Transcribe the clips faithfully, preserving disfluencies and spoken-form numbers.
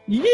¡Yeah!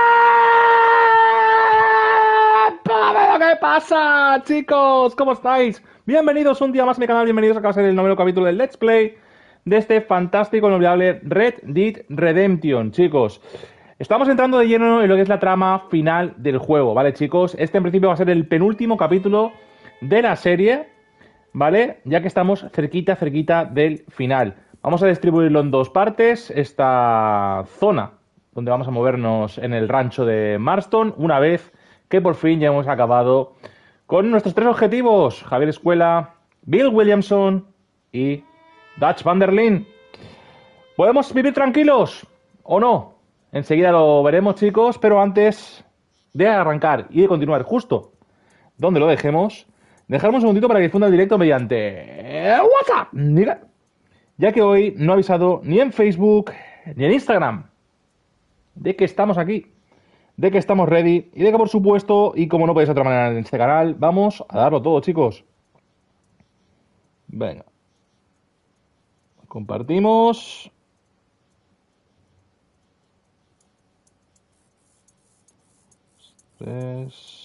¿Qué pasa, chicos? ¿Cómo estáis? Bienvenidos un día más a mi canal, bienvenidos a casa del noveno capítulo del Let's Play de este fantástico, inolvidable Red Dead Redemption, chicos. Estamos entrando de lleno en lo que es la trama final del juego, ¿vale, chicos? Este en principio va a ser el penúltimo capítulo de la serie, ¿vale? Ya que estamos cerquita, cerquita del final. Vamos a distribuirlo en dos partes. Esta zona donde vamos a movernos en el rancho de Marston, una vez que por fin ya hemos acabado con nuestros tres objetivos. Javier Escuela, Bill Williamson y Dutch van der Linde. ¿Podemos vivir tranquilos o no? Enseguida lo veremos, chicos, pero antes de arrancar y de continuar justo donde lo dejemos, dejarme un segundito para que difunda el directo mediante WhatsApp, mira, ya que hoy no he avisado ni en Facebook ni en Instagram de que estamos aquí, de que estamos ready y de que, por supuesto, y como no podéis de otra manera en este canal, vamos a darlo todo, chicos. Venga, compartimos. Tres.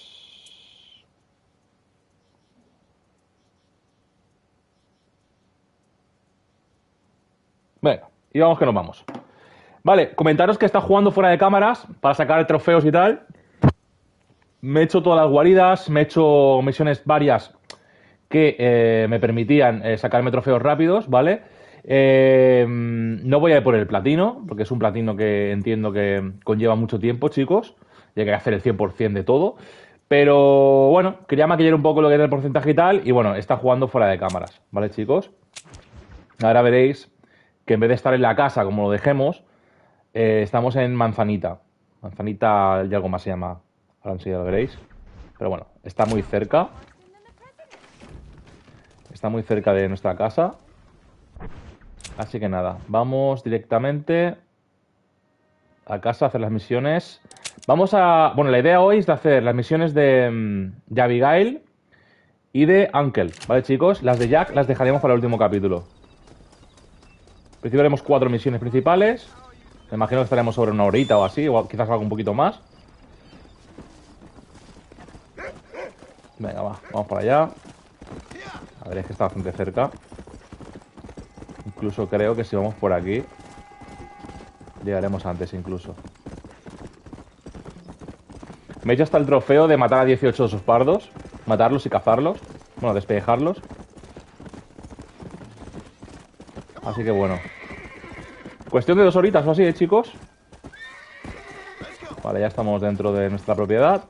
Venga, y vamos que nos vamos. Vale, comentaros que está jugando fuera de cámaras para sacar trofeos y tal. Me he hecho todas las guaridas, me he hecho misiones varias que eh, me permitían eh, sacarme trofeos rápidos, ¿vale? Eh, no voy a ir por el platino, porque es un platino que entiendo que conlleva mucho tiempo, chicos, y hay que hacer el cien por ciento de todo. Pero bueno, quería maquillar un poco lo que era el porcentaje y tal, y bueno, está jugando fuera de cámaras, ¿vale, chicos? Ahora veréis que en vez de estar en la casa como lo dejemos, eh, estamos en Manzanita. Manzanita y algo más se llama. Ahora enseguida lo veréis. Pero bueno, está muy cerca. Está muy cerca de nuestra casa. Así que nada, vamos directamente a casa a hacer las misiones. Vamos a... Bueno, la idea hoy es de hacer las misiones de, de Abigail y de Uncle, ¿vale, chicos? Las de Jack las dejaremos para el último capítulo. En principio haremos cuatro misiones principales. Me imagino que estaremos sobre una horita o así, o quizás algo un poquito más. Venga, va, vamos para allá. A ver, es que está bastante cerca. Incluso creo que si vamos por aquí llegaremos antes incluso. Me he hecho hasta el trofeo de matar a dieciocho de esos pardos. Matarlos y cazarlos. Bueno, despejarlos. Así que bueno. Cuestión de dos horitas o así, ¿eh, chicos? Vale, ya estamos dentro de nuestra propiedad.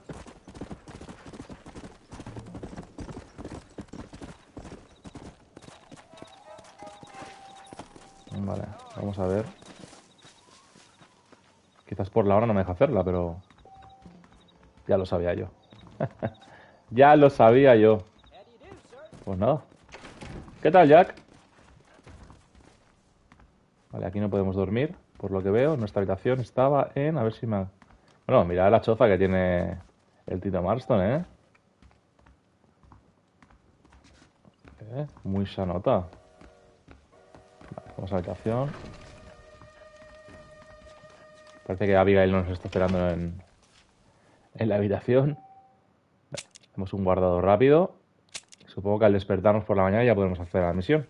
Vale, vamos a ver. Quizás por la hora no me deja hacerla, pero... Ya lo sabía yo. Ya lo sabía yo. Pues nada. ¿Qué tal, Jack? Vale, aquí no podemos dormir, por lo que veo. Nuestra habitación estaba en... A ver si me... Bueno, mirad la choza que tiene el Tito Marston, ¿eh? ¿Eh? Muy sanota. Vale, vamos a la habitación. Parece que Abigail no nos está esperando en, en la habitación. Vale, hacemos un guardado rápido. Supongo que al despertarnos por la mañana ya podemos hacer la misión.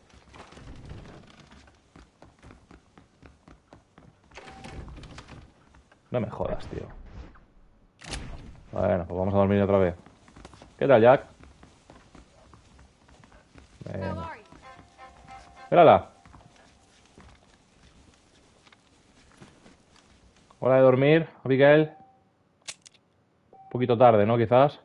No me jodas, tío. Bueno, pues vamos a dormir otra vez. ¿Qué tal, Jack? Venga. Mírala. Hora de dormir, Abigail. Un poquito tarde, ¿no? Quizás.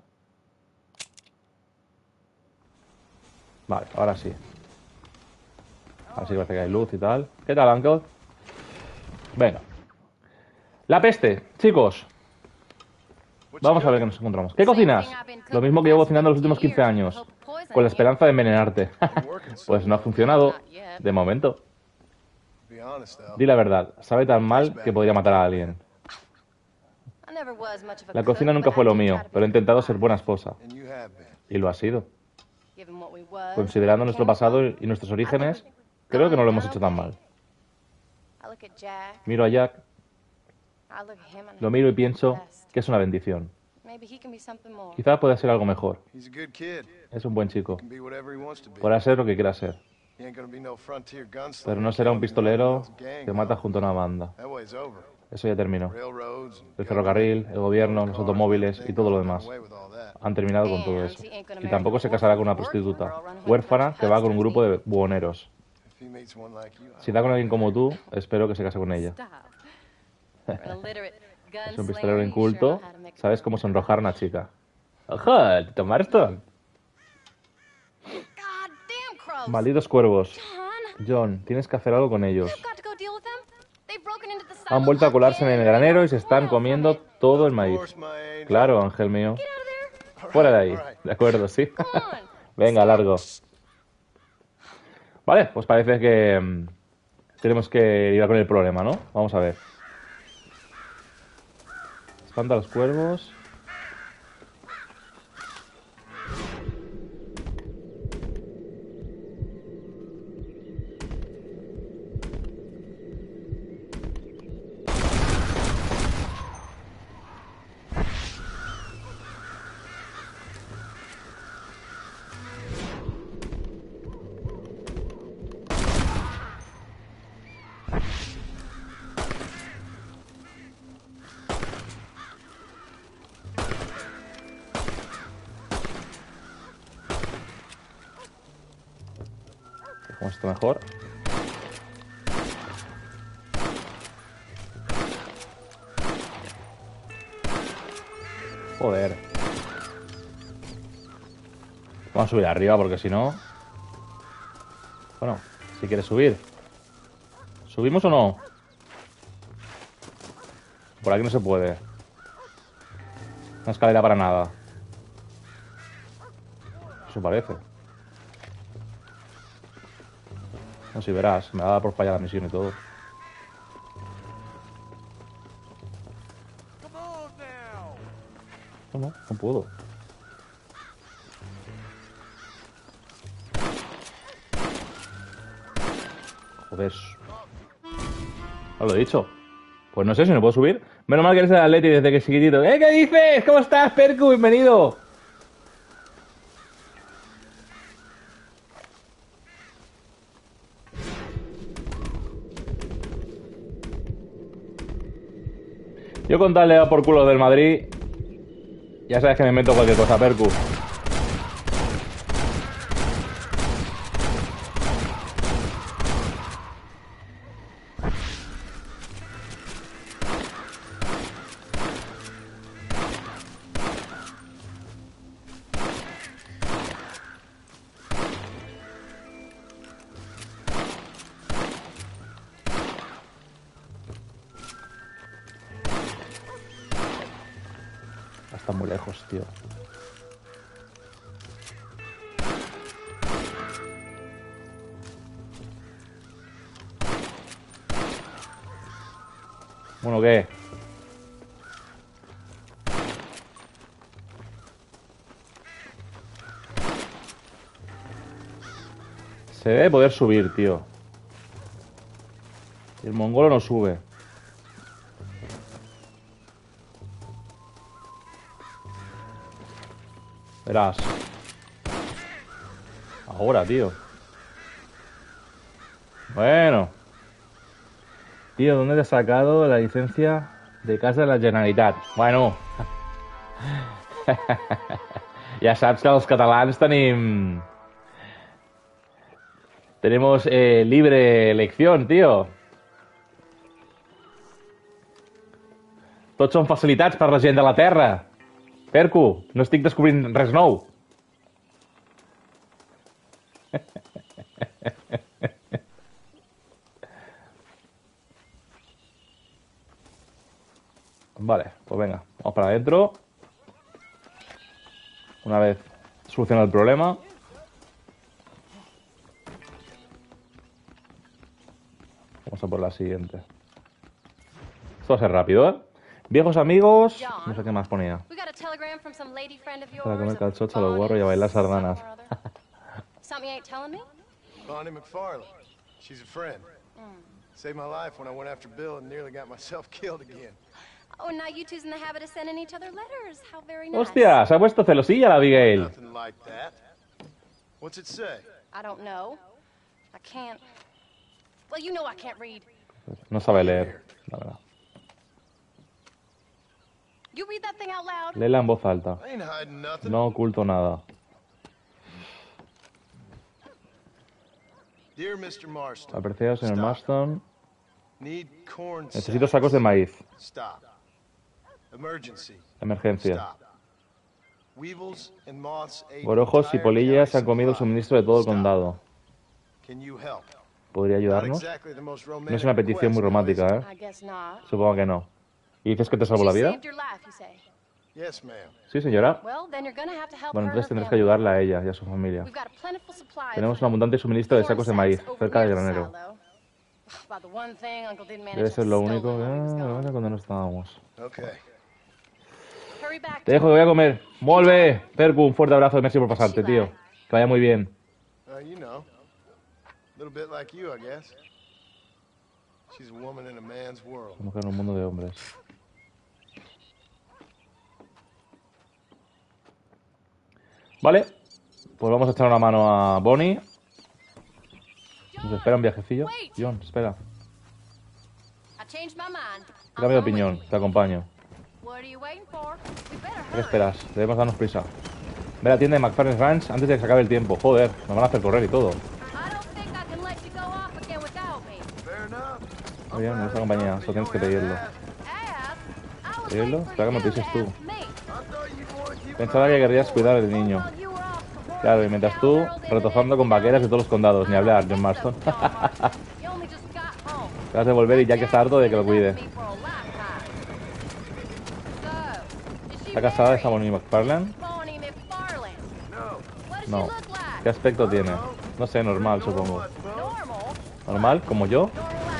Vale, ahora sí. Ahora sí parece que hay luz y tal. ¿Qué tal, Uncle? Venga. La peste, chicos. Vamos a ver qué nos encontramos. ¿Qué cocinas? Lo mismo que llevo cocinando los últimos quince años. Con la esperanza de envenenarte. Pues no ha funcionado. De momento. Di la verdad. Sabe tan mal que podría matar a alguien. La cocina nunca fue lo mío, pero he intentado ser buena esposa. Y lo ha sido. Considerando nuestro pasado y nuestros orígenes, creo que no lo hemos hecho tan mal. Miro a Jack. Lo miro y pienso que es una bendición. Quizá pueda ser algo mejor. Es un buen chico. Podrá ser lo que quiera ser. Pero no será un pistolero que mata junto a una banda. Eso ya terminó. El ferrocarril, el gobierno, los automóviles y todo lo demás. Han terminado con todo eso. Y tampoco se casará con una prostituta huérfana que va con un grupo de buhoneros. Si da con alguien como tú, espero que se case con ella. Es un pistolero inculto. ¿Sabes cómo sonrojar a una chica? ¡Ojo! ¡Tito Marston! Malditos cuervos. John, tienes que hacer algo con ellos. Han vuelto a colarse en el granero y se están comiendo todo el maíz. Claro, ángel mío. Fuera de ahí. De acuerdo, sí. Venga, largo. Vale, pues parece que um, tenemos que ir a con el problema, ¿no? Vamos a ver. Espanta a los cuervos. Dejamos esto mejor. Joder. Vamos a subir arriba porque si no... Bueno, si quieres subir. ¿Subimos o no? Por aquí no se puede. Una escalera para nada. Eso parece. No, si verás, me va a dar por fallar la misión y todo. No, no, no puedo. Joder. No lo he dicho. Pues no sé si no puedo subir. Menos mal que eres el Atleti desde que es chiquitito. ¿Eh? ¿Qué dices? ¿Cómo estás, Perku? Bienvenido. Yo con tal le da por culo del Madrid. Ya sabes que me meto cualquier cosa, Perku. Está muy lejos, tío. Bueno, ¿qué? Se debe poder subir, tío. El mongolo no sube. Verás. Ahora, tío. Bueno. Tío, ¿dónde te has sacado la licencia de casa de la Generalitat? Bueno. Ja saps que els catalans tenim... Tenemos eh, libre elección, tío. Tots són facilitats per la gent de la terra. Perku, no estic descobrint res nou. Vale, pues venga, vamos para adentro. Una vez solucionado el problema. Vamos a por la siguiente. Esto va a ser rápido, ¿eh? Viejos amigos... No sé qué más ponía. Para comer calzots a los guarros y a bailar sardanas. Bonnie McFarlane. She's a friend. Mm. Saved my life when I went after Bill and nearly got myself killed again. Oh, now you two's in the habit of sending each other letters. How very nice. Hostia, se ha puesto celosilla la Abigail. Nothing like that. What's it say? I don't know. I can't. Well, you know I can't read. No sabe leer, la verdad. You read that thing out loud. Léela en voz alta. I ain't hiding nothing. No oculto nada. Dear mister Marston. Apreciado señor Marston. Need corn Necesito sacos de maíz. Stop. Emergency. Emergencia. Stop. Weevils and moths ate Gorojos y polillas han comido el suministro de todo el condado. Can you help? ¿Podría ayudarnos? No es una petición muy romántica, ¿eh? Supongo que no. ¿Y dices que te salvó la vida? Sí, señora. Bueno, entonces tendrás que ayudarla a ella y a su familia. Tenemos un abundante suministro de sacos de maíz cerca del granero. Debe ser lo único que... Ah, cuando no estábamos. Te dejo que voy a comer. ¡Vuelve! Perku, un fuerte abrazo y merci por pasarte, tío. Que vaya muy bien. Mujer en un mundo de hombres. Vale, pues vamos a echar una mano a Bonnie. Nos espera un viajecillo. John, espera. He cambiado de opinión, te acompaño. ¿Qué esperas? Debemos darnos prisa. Ve a la tienda de McFarlane's Ranch antes de que se acabe el tiempo. Joder, nos van a hacer correr y todo. Muy bien, en esta compañía, solo tienes que pedirlo. ¿Pedirlo? Espera que me lo dices tú. Pensaba que querrías cuidar del niño. Claro, y mientras tú, retozando con vaqueras de todos los condados. Ni hablar, John Marston. Te vas a volver y ya que está harto de que lo cuide. ¿Está casada esa Bonnie McFarlane? No. ¿Qué aspecto tiene? No sé, normal, supongo. ¿Normal? ¿Como yo?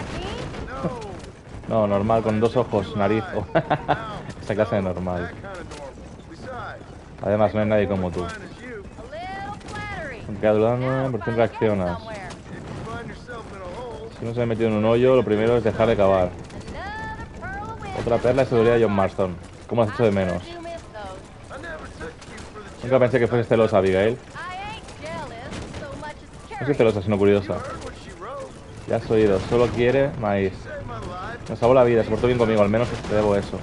No, normal, con dos ojos, nariz. Esa clase de normal. Además, no hay nadie como tú. Aunque adulando, por fin reaccionas. Si uno se ha metido en un hoyo, lo primero es dejar de cavar. Otra perla de seguridad de John Marston. ¿Cómo has hecho de menos? Nunca pensé que fueses celosa, Abigail. No soy celosa, sino curiosa. Ya has oído, solo quiere maíz. Me salvó la vida, se portó bien conmigo, al menos te debo eso.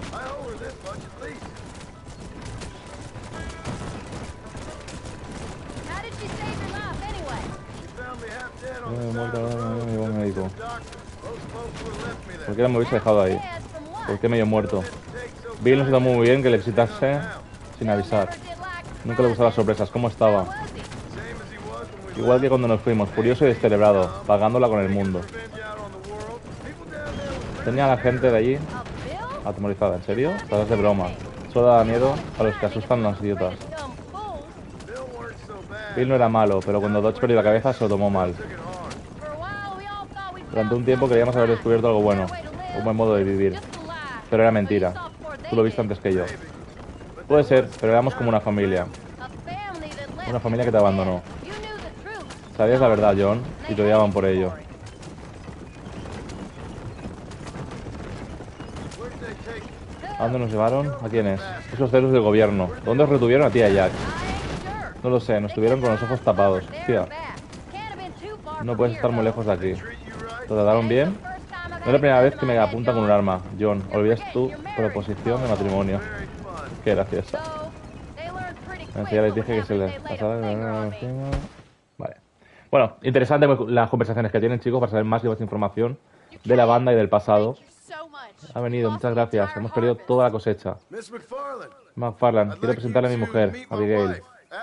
¿Por qué la me hubiese dejado ahí? ¿Por qué medio muerto? Bill no se tomó muy bien que le visitase sin avisar. Nunca le gustaban las sorpresas. ¿Cómo estaba? Igual que cuando nos fuimos, furioso y descerebrado, pagándola con el mundo. Tenía a la gente de allí atemorizada. ¿En serio? Estás de broma. Solo da miedo a los que asustan a los idiotas. Bill no era malo, pero cuando Dodge perdió la cabeza se lo tomó mal. Durante un tiempo creíamos haber descubierto algo bueno, un buen modo de vivir. Pero era mentira. Tú lo viste antes que yo. Puede ser, pero éramos como una familia. Una familia que te abandonó. Sabías la verdad, John, y te odiaban por ello. ¿A dónde nos llevaron? ¿A quiénes? Esos celos del gobierno. ¿Dónde os retuvieron a ti y a Jack? No lo sé, nos tuvieron con los ojos tapados. Tía, no puedes estar muy lejos de aquí. ¿Te trataron bien? No es la primera vez que me apuntan con un arma. John, olvidas tu proposición de matrimonio. Qué graciosa. Ya les dije que se les pasara. Vale. Bueno, interesante las conversaciones que tienen, chicos, para saber más y más información de la banda y del pasado. Ha venido, muchas gracias. Hemos perdido toda la cosecha. McFarlane, quiero presentarle a mi mujer, Abigail.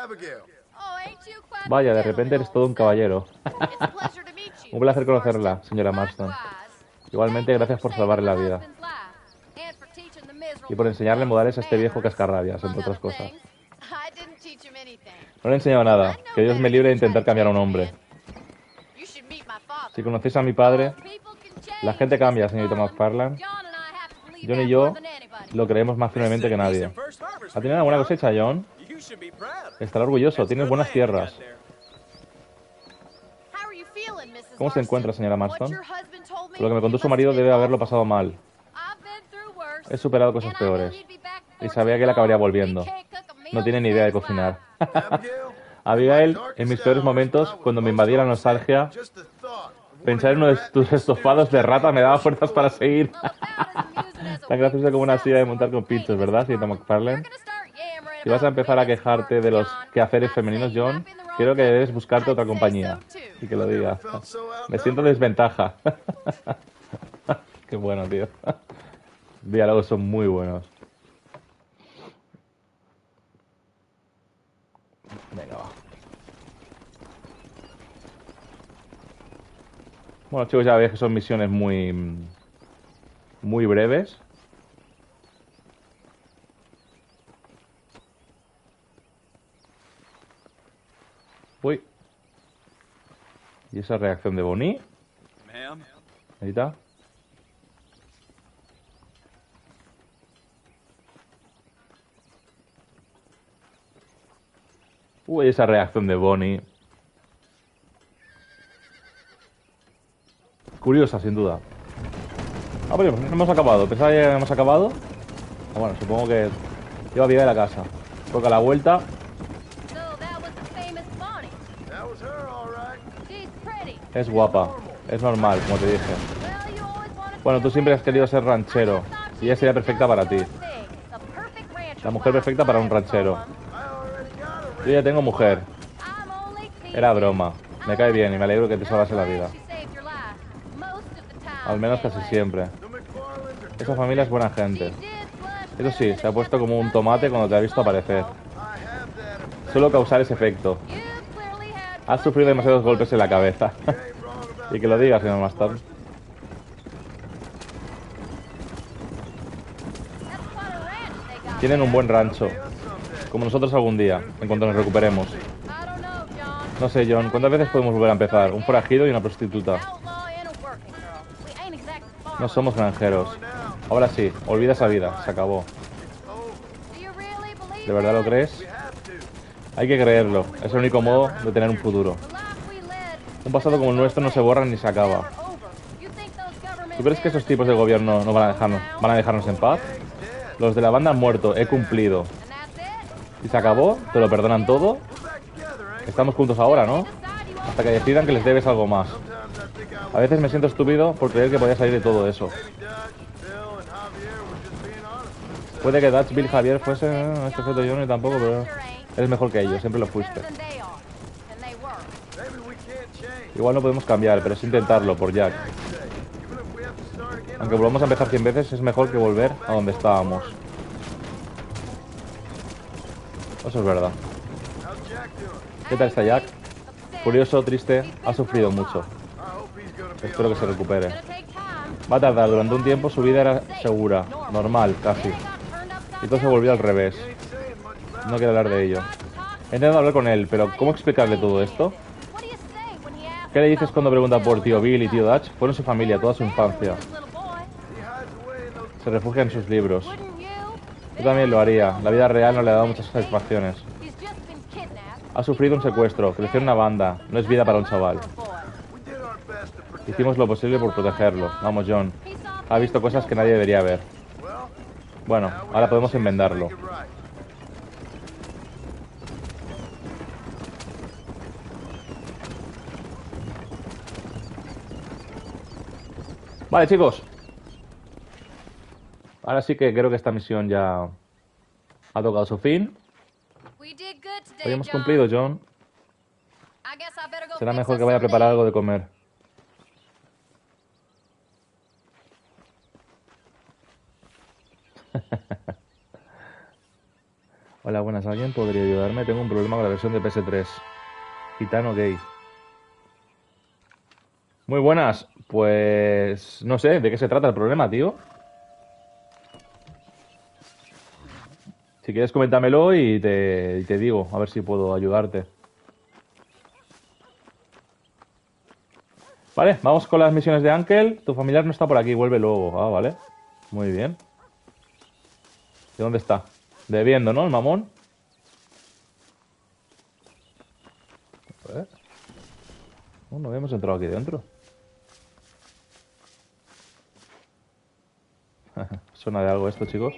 Vaya, de repente eres todo un caballero. Un placer conocerla, señora Marston. Igualmente, gracias por salvarle la vida. Y por enseñarle modales a este viejo cascarrabias, entre otras cosas. No le he enseñado nada. Que Dios me libre de intentar cambiar a un hombre. Si conocéis a mi padre... La gente cambia, señorita McFarlane. John y yo lo creemos más firmemente que nadie. ¿Ha tenido una buena cosecha, John? Estará orgulloso, tienes buenas tierras. ¿Cómo se encuentra, señora Marston? What your husband told me, Por lo que me contó you su must marido, be debe awful. haberlo pasado mal. I've been through worse, He superado cosas and I knew peores. he'd be back Y before sabía too que él acabaría long. He volviendo. can't cook a meal No tiene to ni idea de save his cocinar. life. Abigail, Abigail, en mis peores momentos, cuando me invadía la nostalgia, just the thought of pensar en uno de tus estofados de rata me daba fuerzas para seguir. Well, about as amusing as a Tan gracioso como una week silla de sounds montar con like pinchos, painting, ¿verdad, Mister señorita Marlin. McFarlane? You're gonna start yammering Si vas a about empezar a women's quejarte work, de los John, quehaceres I'd femeninos, say you John, might be in the wrong creo que company. debes buscarte I'd otra say compañía. so, too. Y que lo diga. felt so Me siento en outnumbered. desventaja. Qué bueno, tío. Los diálogos son muy buenos. Venga, va. Bueno, chicos, ya veis que son misiones muy... muy breves. Uy. ¿Y esa reacción de Bonnie? Ma'am? Ahí está. Uy, esa reacción de Bonnie. Curiosa, sin duda. Ah, pero no hemos acabado. Pensaba que hemos acabado. Ah, bueno, supongo que lleva vida de la casa. Porque a la vuelta So that was the famous Bonnie. That was her, all right. She's pretty. es guapa. Es normal, como te dije. Well, you always wanted to Bueno, be tú a siempre has rancher. querido ser ranchero. I thought Y ella she'd sería be perfecta para ti. just the thing. The perfect rancher La mujer wife perfecta para un I ever ranchero. saw. I already got a Yo ya tengo mujer. I'm only teasing. Era broma. Me cae bien y me alegro que te salvase la vida. She saved your life. Most of the time, Al menos casi anyway. siempre. The McFarlands are Esa familia es buena She gente. did flush Eso sí, better se ha than puesto como un Shepherd's tomate son cuando te ha visto aparecer. I have that effect. Suelo causar ese efecto. You clearly had Has one sufrido demasiados good golpes en la cabeza. You ain't wrong about Y que lo diga, señor Marston. That's quite a ranch they got Tienen un there. buen rancho. that someday. Como nosotros algún día, en cuanto nos recuperemos. I don't know, John. No sé, John, ¿cuántas veces podemos volver a empezar? Un forajido y una prostituta. Outlaw and a working girl. We ain't exactly No farmers. somos granjeros. Ahora sí, olvida esa vida. Se acabó. Do you really believe ¿De verdad lo that? crees? We have to. Hay que creerlo. Es el único modo de tener un futuro. The life we led Un pasado como el nuestro no se borra ni se acaba. never over. You think those government ¿Tú crees que esos tipos de gobierno no van a dejarnos, van a dejarnos en paz? Los de la banda han muerto, he cumplido. And that's it? ¿Y se acabó? ¿Te lo perdonan todo? We're back together, ain't Estamos juntos ahora, ¿no? Decide you want Hasta que decidan que les debes algo más. we? Sometimes I think I A veces me siento estúpido por creer que podía salir de todo eso. Maybe Dutch, Bill, and Javier were just being honest with themselves. Puede que Dutch, Bill, Javier fuese... eh, No es perfecto yo ni tampoco, pero... Eres mejor que ellos, siempre lo fuiste. better than they are. And they were. Maybe we can't change. Igual no podemos cambiar, pero es intentarlo, por Jack. Jack's sake. Even if we have to start again, Aunque volvamos a empezar cien veces, es mejor que volver a donde estábamos. Eso es verdad. how's Jack doing? ¿Qué tal está Jack? Upset. Curioso, triste, ha sufrido mucho. I hope he's gonna be Espero que se all right. recupere. It's gonna take time. Va a tardar, durante un tiempo su vida era segura, normal, casi. Then it got turned upside Y todo se down. volvió al revés. He ain't saying much about No quiero hablar de ello. He intentado hablar con él, pero ¿cómo explicarle todo esto? What do you say when he asks ¿Qué le dices about cuando pregunta por Bill tío and Bill y tío Dutch? Dutch? Fueron su familia, toda su infancia. it. He hides away in those Se refugia en sus libros. Wouldn't you? Yo también lo haría. La vida real no le ha dado muchas satisfacciones. He's just been kidnapped. Ha sufrido un secuestro, creció en una banda. No es vida para un chaval. We did our best to protect. Hicimos lo posible por protegerlo. Vamos, John. He saw Ha visto cosas que nadie debería ver. Well, Bueno, now we ahora have podemos a chance to enmendarlo. make it right. Vale, chicos. Ahora sí que creo que esta misión ya ha tocado su fin. We did good today, Hoy hemos John. cumplido, John. I guess I better go Será fix mejor us que vaya a something preparar to algo de comer. Hola, buenas. ¿Alguien podría ayudarme? Tengo un problema con la versión de P S tres. Gitano gay. Muy buenas. Pues... no sé, ¿de qué se trata el problema, tío? Si quieres, coméntamelo y te, y te digo. A ver si puedo ayudarte. Vale, vamos con las misiones de Uncle. Tu familiar no está por aquí, vuelve luego. Ah, vale. Muy bien. ¿De dónde está? Debiendo, ¿no? El mamón. A ver. Oh, no habíamos entrado aquí dentro. Suena de algo esto, chicos.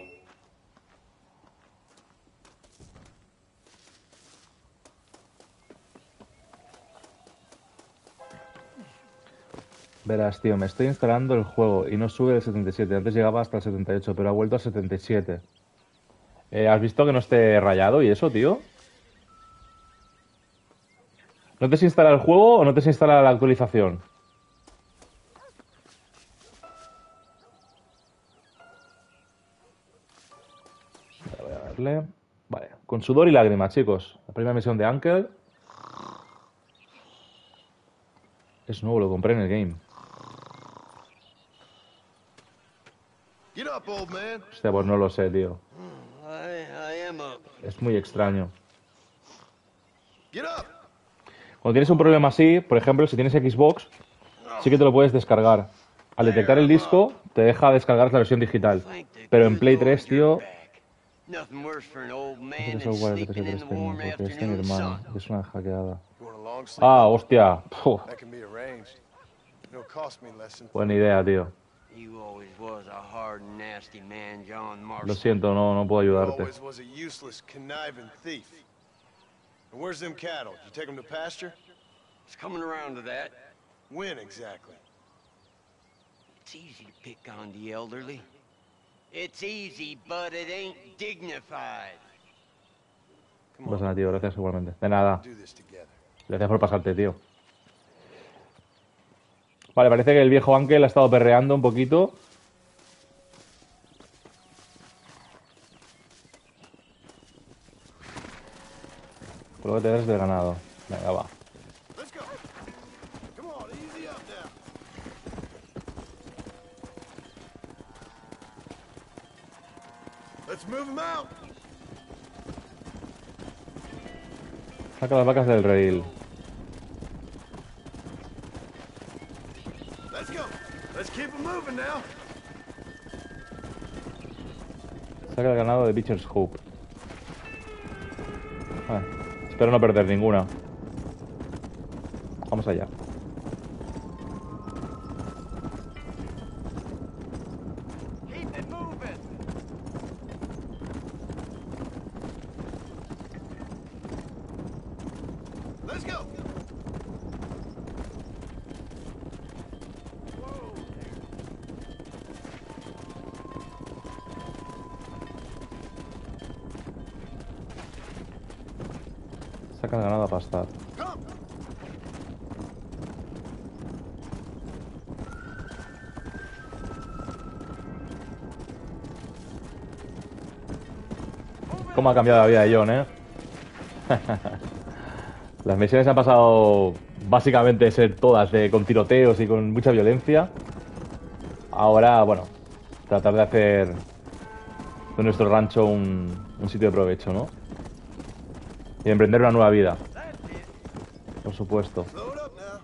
Verás, tío, me estoy instalando el juego y no sube el setenta y siete. Antes llegaba hasta el setenta y ocho, pero ha vuelto al setenta y siete. Eh, ¿has visto que no esté rayado y eso, tío? ¿No te se instala el juego o no te se instala la actualización? Voy a darle. Vale, con sudor y lágrimas, chicos. La primera misión de Uncle. Es nuevo, lo compré en el game. Get up, old man. Hostia, pues no lo sé, tío. I, I am up. Es muy extraño. Get up. Cuando tienes un problema así, por ejemplo, si tienes Xbox, sí que te lo puedes descargar. Al detectar el disco, te deja descargar la versión digital. Pero en Play tres, tío, Nothing worse for an old man este than software de sleeping in the P C tres warm tengo, porque este mi afternoon hermano, sun. que es una hackeada. You want a long sleep? Ah, hostia. Puf, That can be arranged. It'll cost me less than. buena idea, tío. You always was a hard and nasty man, John Lo Marston. siento, no, no puedo ayudarte. Always was a useless, conniving thief. And where's them cattle? You take them to pasture? It's coming around to that. When exactly? It's easy to pick on the elderly. It's easy, but it ain't dignified. Come No pasa on, nada, tío, gracias igualmente. De nada. do this together. Gracias por pasarte, tío. Vale, parece que el viejo Ángel ha estado perreando un poquito. Por lo que te das del ganado. Venga, va. Let's go. Come on, easy up now. Let's move them out. Saca las vacas del redil. Let's go. Let's keep them moving now. Saca el ganado de Beecher's Hope. Ah, espero no perder ninguna. Vamos allá. Keep it moving. Let's go. Saca el ganado a pastar. Come. ¿Cómo ha cambiado la vida de John, eh? Las misiones han pasado básicamente de ser todas de, con tiroteos y con mucha violencia. Ahora, bueno, tratar de hacer de nuestro rancho un, un sitio de provecho, ¿no? Y emprender una nueva vida. Por supuesto. Load up now.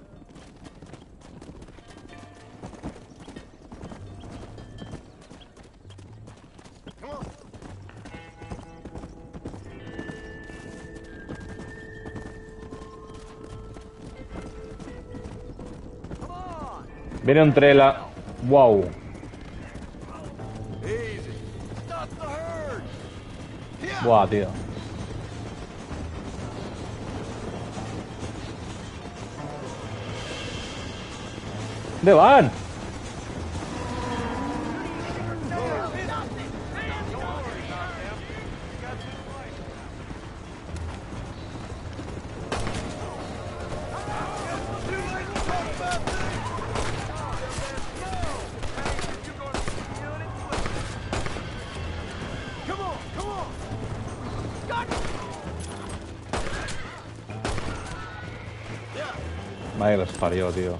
Come on. Viene un trela. Wow. Easy. Stop the herd. Buah, tío. ¿Dónde van? Come on, come on. Vaya, los parió, tío.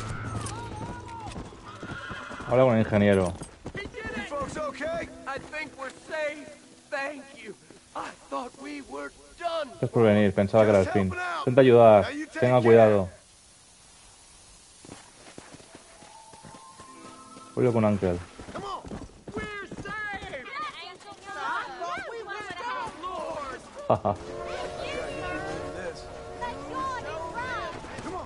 Habla con el ingeniero. You folks okay? I think we're safe. Thank you. I thought we were done. Gracias por venir, pensaba que era el fin. Intenta ayudar. Tenga cuidado. Vuelvo con Uncle. Come on. We're safe. Jaja. This. Come on.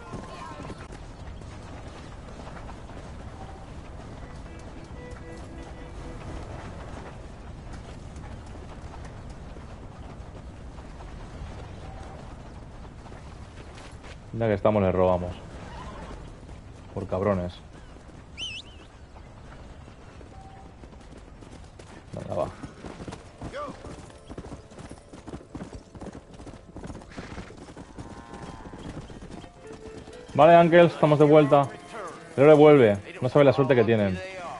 Ya que estamos, le robamos. Por cabrones. Venga, va. Vale, Ángel, estamos de vuelta. Pero le vuelve. No sabe la suerte que tienen.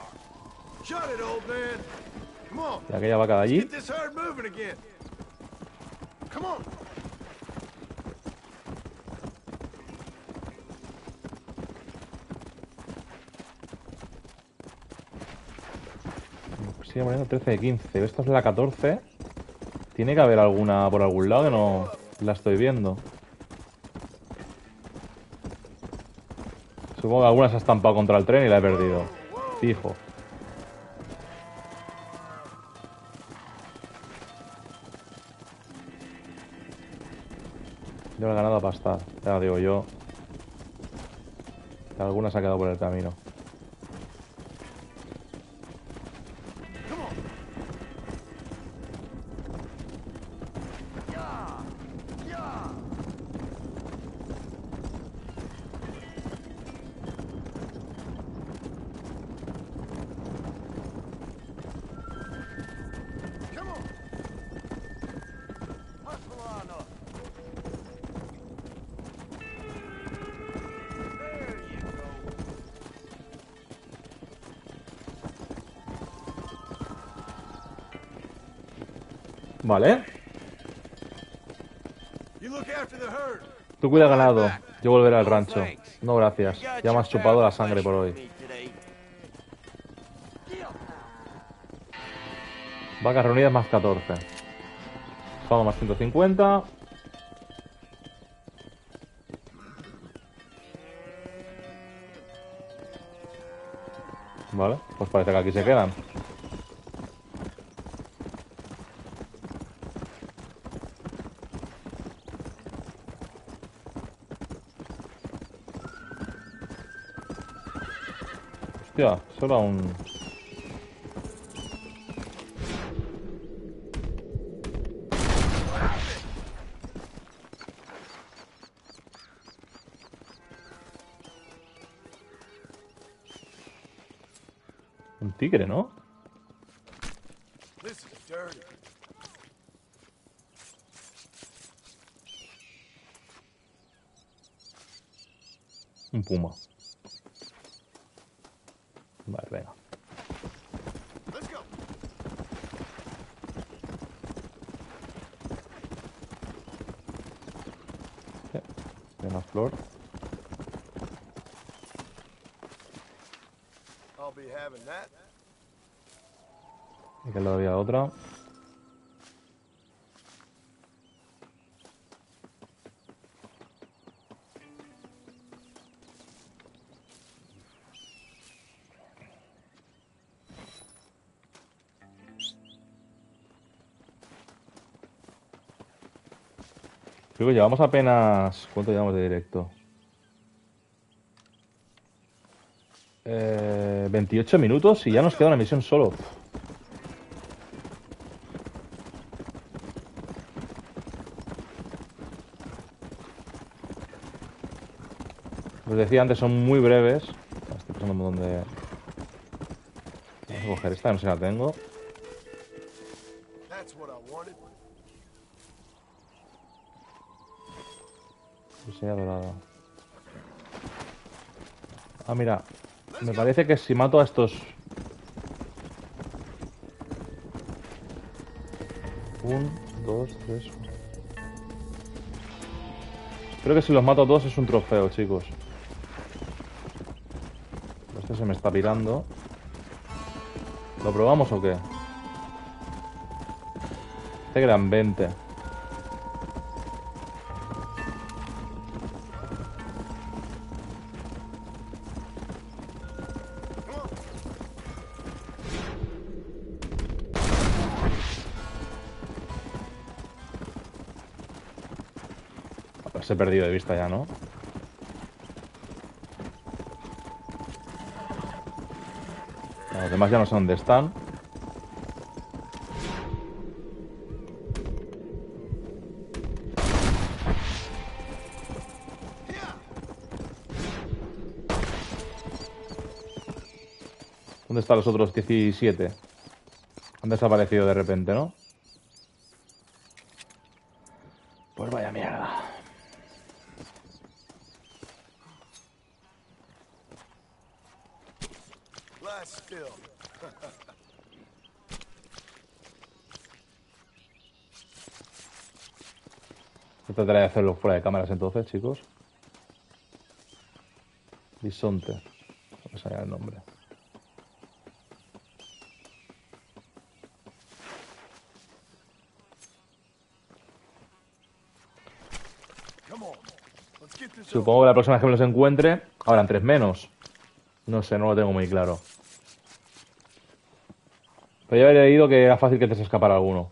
Y aquella vaca de allí. Sigue poniendo trece de quince. Esta es la catorce. Tiene que haber alguna por algún lado que no la estoy viendo. Supongo que alguna se ha estampado contra el tren y la he perdido. Fijo. Yo he ganado a pastar. Ya digo yo. Que alguna se ha quedado por el camino. Vale. Tú cuida ganado. Yo volveré al rancho. No, gracias. Ya me has chupado la sangre por hoy. Vacas reunidas más catorce. Pago más ciento cincuenta. Vale, pues parece que aquí se quedan. Hostia, solo un... Un tigre, ¿no? Un puma. Vale, venga. Sí, una flor. Y que luego había otra. Creo que llevamos apenas... ¿Cuánto llevamos de directo? Eh, veintiocho minutos y ya nos queda una misión solo. Os decía antes, son muy breves. Estoy pasando un montón de... Vamos a coger esta, no sé si la tengo. Sea dorada. Ah, mira. Me parece que si mato a estos... Un, dos, tres... Creo que si los mato a todos es un trofeo, chicos. Este se me está pirando. ¿Lo probamos o qué? Este que eran veinte. Se he perdido de vista ya, ¿no? Los demás ya no sé dónde están. ¿Dónde están los otros diecisiete? Han desaparecido de repente, ¿no? Pues vaya mierda. Last spill. Yo trataré de hacerlo fuera de cámaras entonces, chicos. Bisonte. No me sale el nombre. Supongo que la próxima vez que me los encuentre habrán tres menos. No sé, no lo tengo muy claro. Pero ya había leído que era fácil que te se escapara alguno.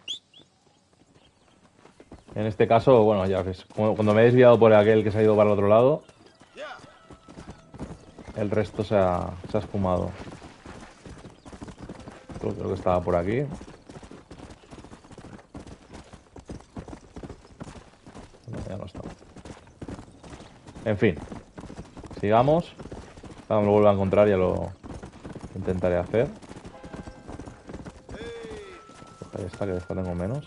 En este caso, bueno, ya ves, cuando me he desviado por aquel que se ha ido para el otro lado, el resto se ha, se ha esfumado. Creo, creo que estaba por aquí. No, ya no está. En fin, sigamos. Cuando me lo vuelva a encontrar ya lo intentaré hacer. Ahí está, que esta tengo menos.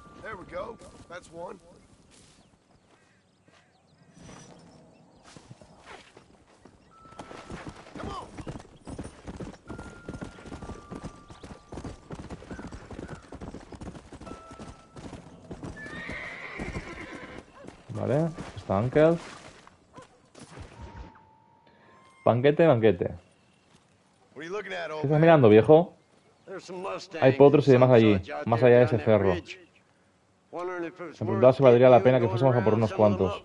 Vale, está Uncle. Banquete, banquete. ¿Qué estás mirando, viejo? Hay potros y demás allí, más allá de ese cerro. Me preguntaba si valdría la pena que fuésemos a por unos cuantos.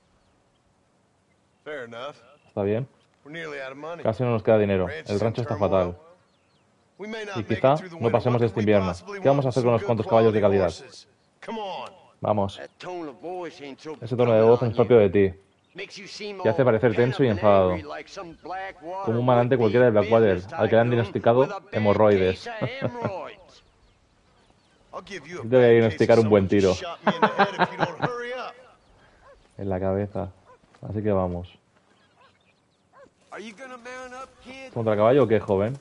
Está bien. Casi no nos queda dinero. El rancho está fatal. Y quizá no pasemos este invierno. ¿Qué vamos a hacer con unos cuantos caballos de calidad? Vamos. Ese tono de voz es propio de ti. Te hace parecer tenso y enfadado. Como un manante cualquiera de Blackwater, al que le han diagnosticado hemorroides. Te voy a diagnosticar un buen tiro. En la cabeza. Así que vamos. ¿Contra caballo o qué, joven?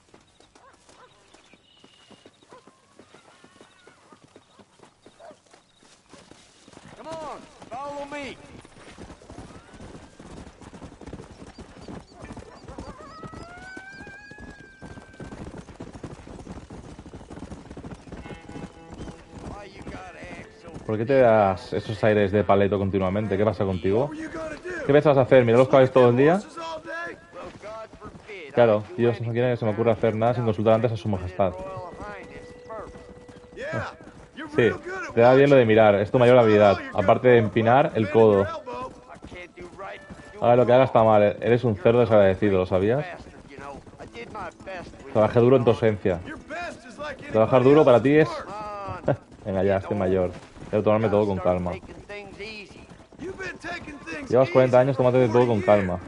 ¿Por qué te das esos aires de paleto continuamente? ¿Qué pasa contigo? ¿Qué pensabas hacer? ¿Mirar los caballos todo el día? Claro, Dios no quiere que se me ocurra hacer nada sin consultar antes a su majestad. Sí, te da bien lo de mirar, es tu mayor habilidad. Aparte de empinar el codo. Ahora lo que hagas está mal, eres un cerdo desagradecido, ¿lo sabías? Trabajé duro en tu ausencia. Trabajar duro para ti es... Venga ya, estoy mayor. Debo tomarme todo con calma. Llevas cuarenta años, tómate todo con calma.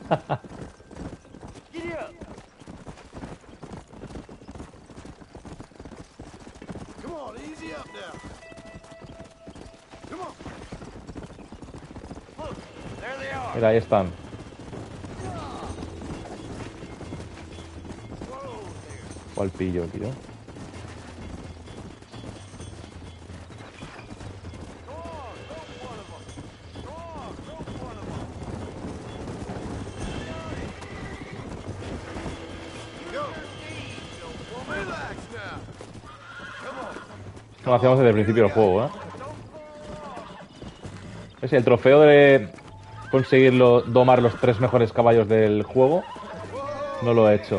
Mira, ahí están. ¿Cuál pillo, tío? Lo hacíamos desde el principio del juego, ¿eh? Es el trofeo de conseguirlo, domar los tres mejores caballos del juego. No lo he hecho.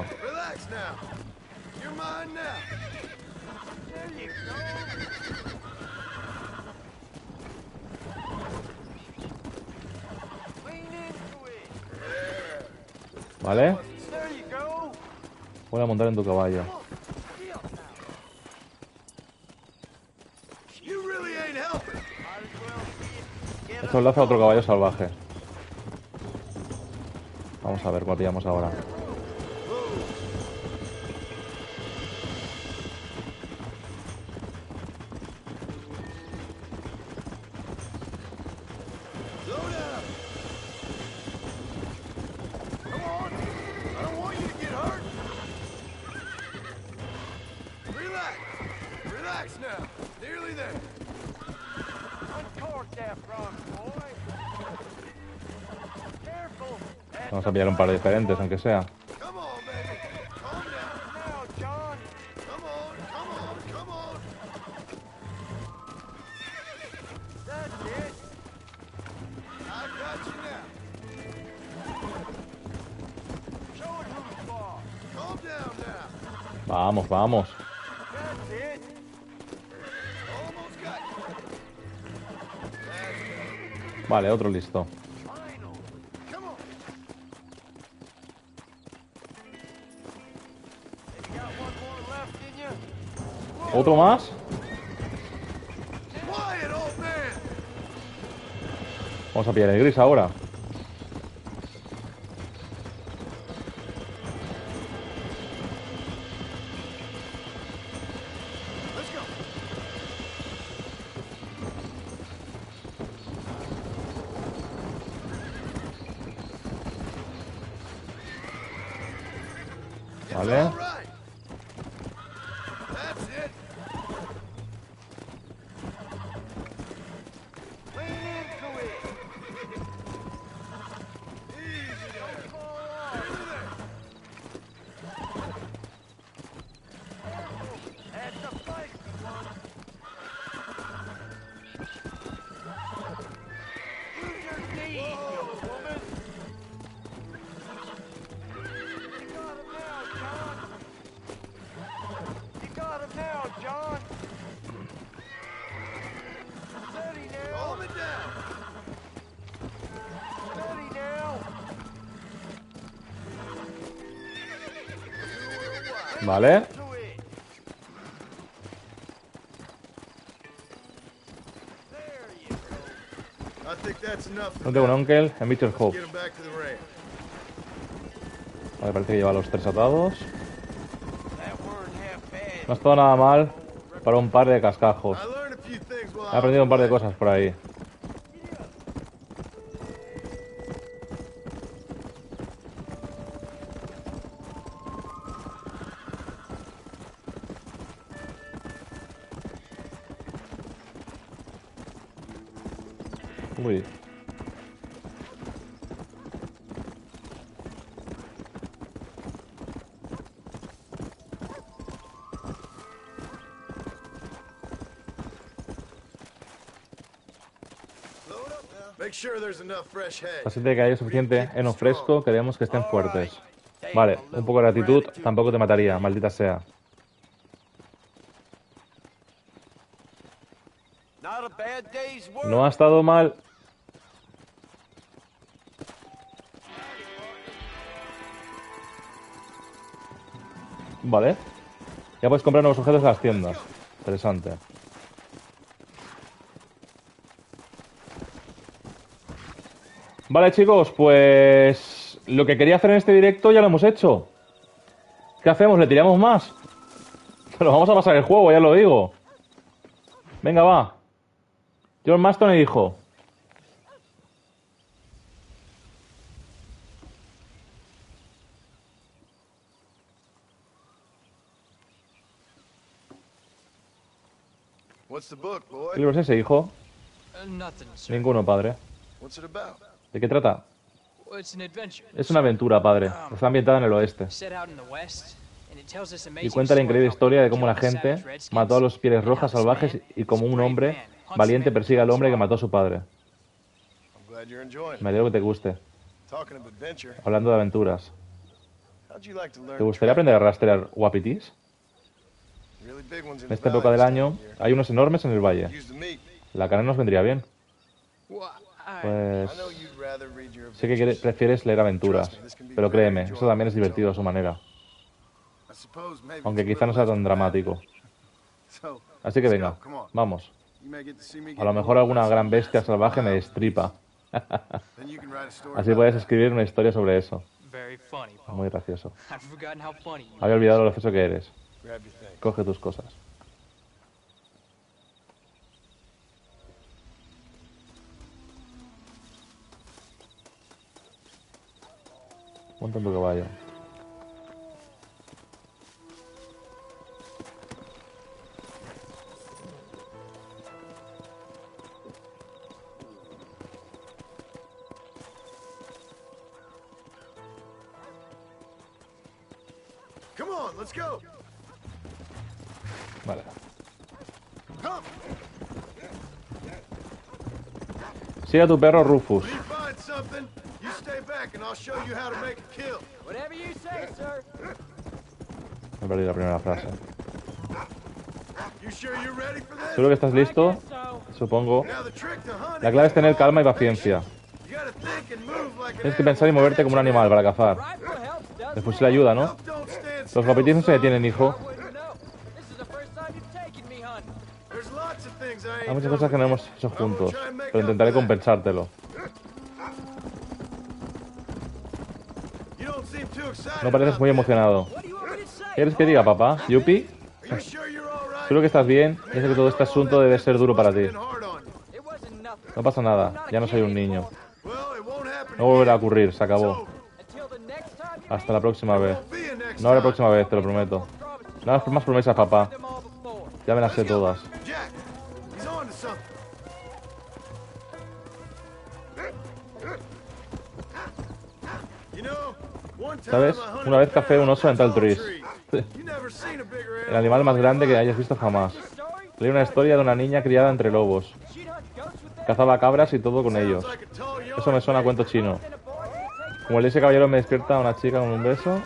¿Vale? Voy a montar en tu caballo. He hecho el lazo a otro caballo salvaje. Vamos a ver cuál pillamos ahora. a pillar un par de diferentes, aunque sea. Come on, baby. Calm down. Now, John. Come on, come on, come on. That's it. I got you now. Show it who's boss. Calm down now. Vamos, vamos. That's it. Almost got you. That's it. Vale, otro listo. Final. Come on. You got one more left in you? ¿Otro más? Quiet, old man. Vamos a pillar el gris ahora. Let's go. Vale. All right. That's it. Lean into it. Easy there. Nearly there. That's the feisty one. Use your knees, you woman. You got him now, John. You got him now, John. Steady now. Calm it down. Steady now. Vale. To it. There you go. I think that's enough. for No tengo un now. Onkel en Beecher Let's Hope. get him back to the ranch. Vale, parece que lleva los tres atados. That weren't half bad. No ha estado nada mal para un par de cascajos. I learned a few things while He aprendido un par de cosas por ahí. Uy. Make sure there's enough fresh hay. Así de que haya suficiente heno fresco, queremos que estén fuertes. Vale, un poco de gratitud tampoco te mataría, maldita sea. Not a bad day's work. No ha estado mal. Vale. Ya puedes comprar nuevos objetos en las tiendas. Interesante. Vale, chicos, pues lo que quería hacer en este directo ya lo hemos hecho. ¿Qué hacemos? ¿Le tiramos más? Pero vamos a pasar el juego, ya lo digo. Venga, va. John Maston e hijo. What's the book, ¿Qué boy? libro es ese, hijo? Uh, nothing, sir. Ninguno, padre. What's it about? ¿De qué trata? Well, it's an adventure. Es una aventura, padre. Está ambientada en el oeste. Set out in the west, and it tells this Y amazing cuenta la story increíble of how historia de people cómo la killed the gente savage redskins, mató a los pieles and how rojas this salvajes man, y como this un brave hombre man, hunts valiente men persigue al hombre que who mató a su padre. I'm glad you're enjoying Me it. alegro que te guste. Talking of adventure, Hablando de aventuras. how'd you like to learn ¿Te gustaría aprender a rastrear guapitis? really big ones in En the esta valley época del this año time of year? hay unos enormes en el valle. Use the meat. La carne nos vendría bien. Well, I- Pues I know you'd rather read your sé que quiere- adventures. prefieres leer aventuras. Pero créeme, eso también es divertido a su manera. I suppose maybe Aunque it's a quizá no little sea tan less dramático. So, Así que let's venga, go, come on. vamos. You may get to see me A get lo mejor more alguna less gran than bestia that. salvaje me destripa. Then you can write a story Así about puedes that. escribir una historia sobre eso. very funny, Paul. Muy gracioso. I've forgotten how funny you Había olvidado lo gracioso que eres. Grab your things. Coge tus cosas. Monta en tu caballo. Come on, let's go. Vale. Come. Sigue a tu perro Rufus. When you find something, you stay back and I'll show you how to make a kill. Whatever you say, sir. Me he perdido la primera frase. You sure you're ready for this? Seguro que estás listo, I guess so. supongo. Now the trick to hunting. La clave es tener calma y paciencia. You gotta think and move like an Tienes que pensar y moverte como un animal para cazar. Rifle helps, El doesn't fusil ayuda, ¿no? animal. Don't stand Los still, guapitis no se son. detienen, hijo. I wouldn't know. This is the first time you've taken me hunting. There's lots of things I ain't Hay muchas done cosas que no with hemos you. hecho I'm gonna juntos, try and make pero up intentaré for that. compensártelo. You don't seem too excited No pareces about muy this. emocionado. What do you want me to say? ¿Quieres que diga, papá? ¿Yupi? Are you sure you're all right? Seguro que estás bien y sé que todo este asunto debe ser duro para ti. It wasn't nothing. No pasa nada, ya no soy un niño. Well, it won't happen No volverá a again. ocurrir, se It's acabó. over. Until the next time you Hasta la próxima vez. Won't be a next No habrá time. próxima vez, te lo prometo. promise No hagas más promesas, papá. them all before. Ya me las sé Let's go. todas. Jack, he's on to something. You know, one time ¿Sabes? I hunted Una vez a café un oso en tall tal tree. tree. You never seen a bigger El animal más grande que hayas visto jamás. Story? Leí una historia de una niña criada entre lobos. She'd hunt ghosts with them. Cazaba cabras y todo con Sounds ellos. like a tall yard. Eso me suena a cuento chino. Then a boy can take it. Como el ese caballero me despierta a una chica con un beso.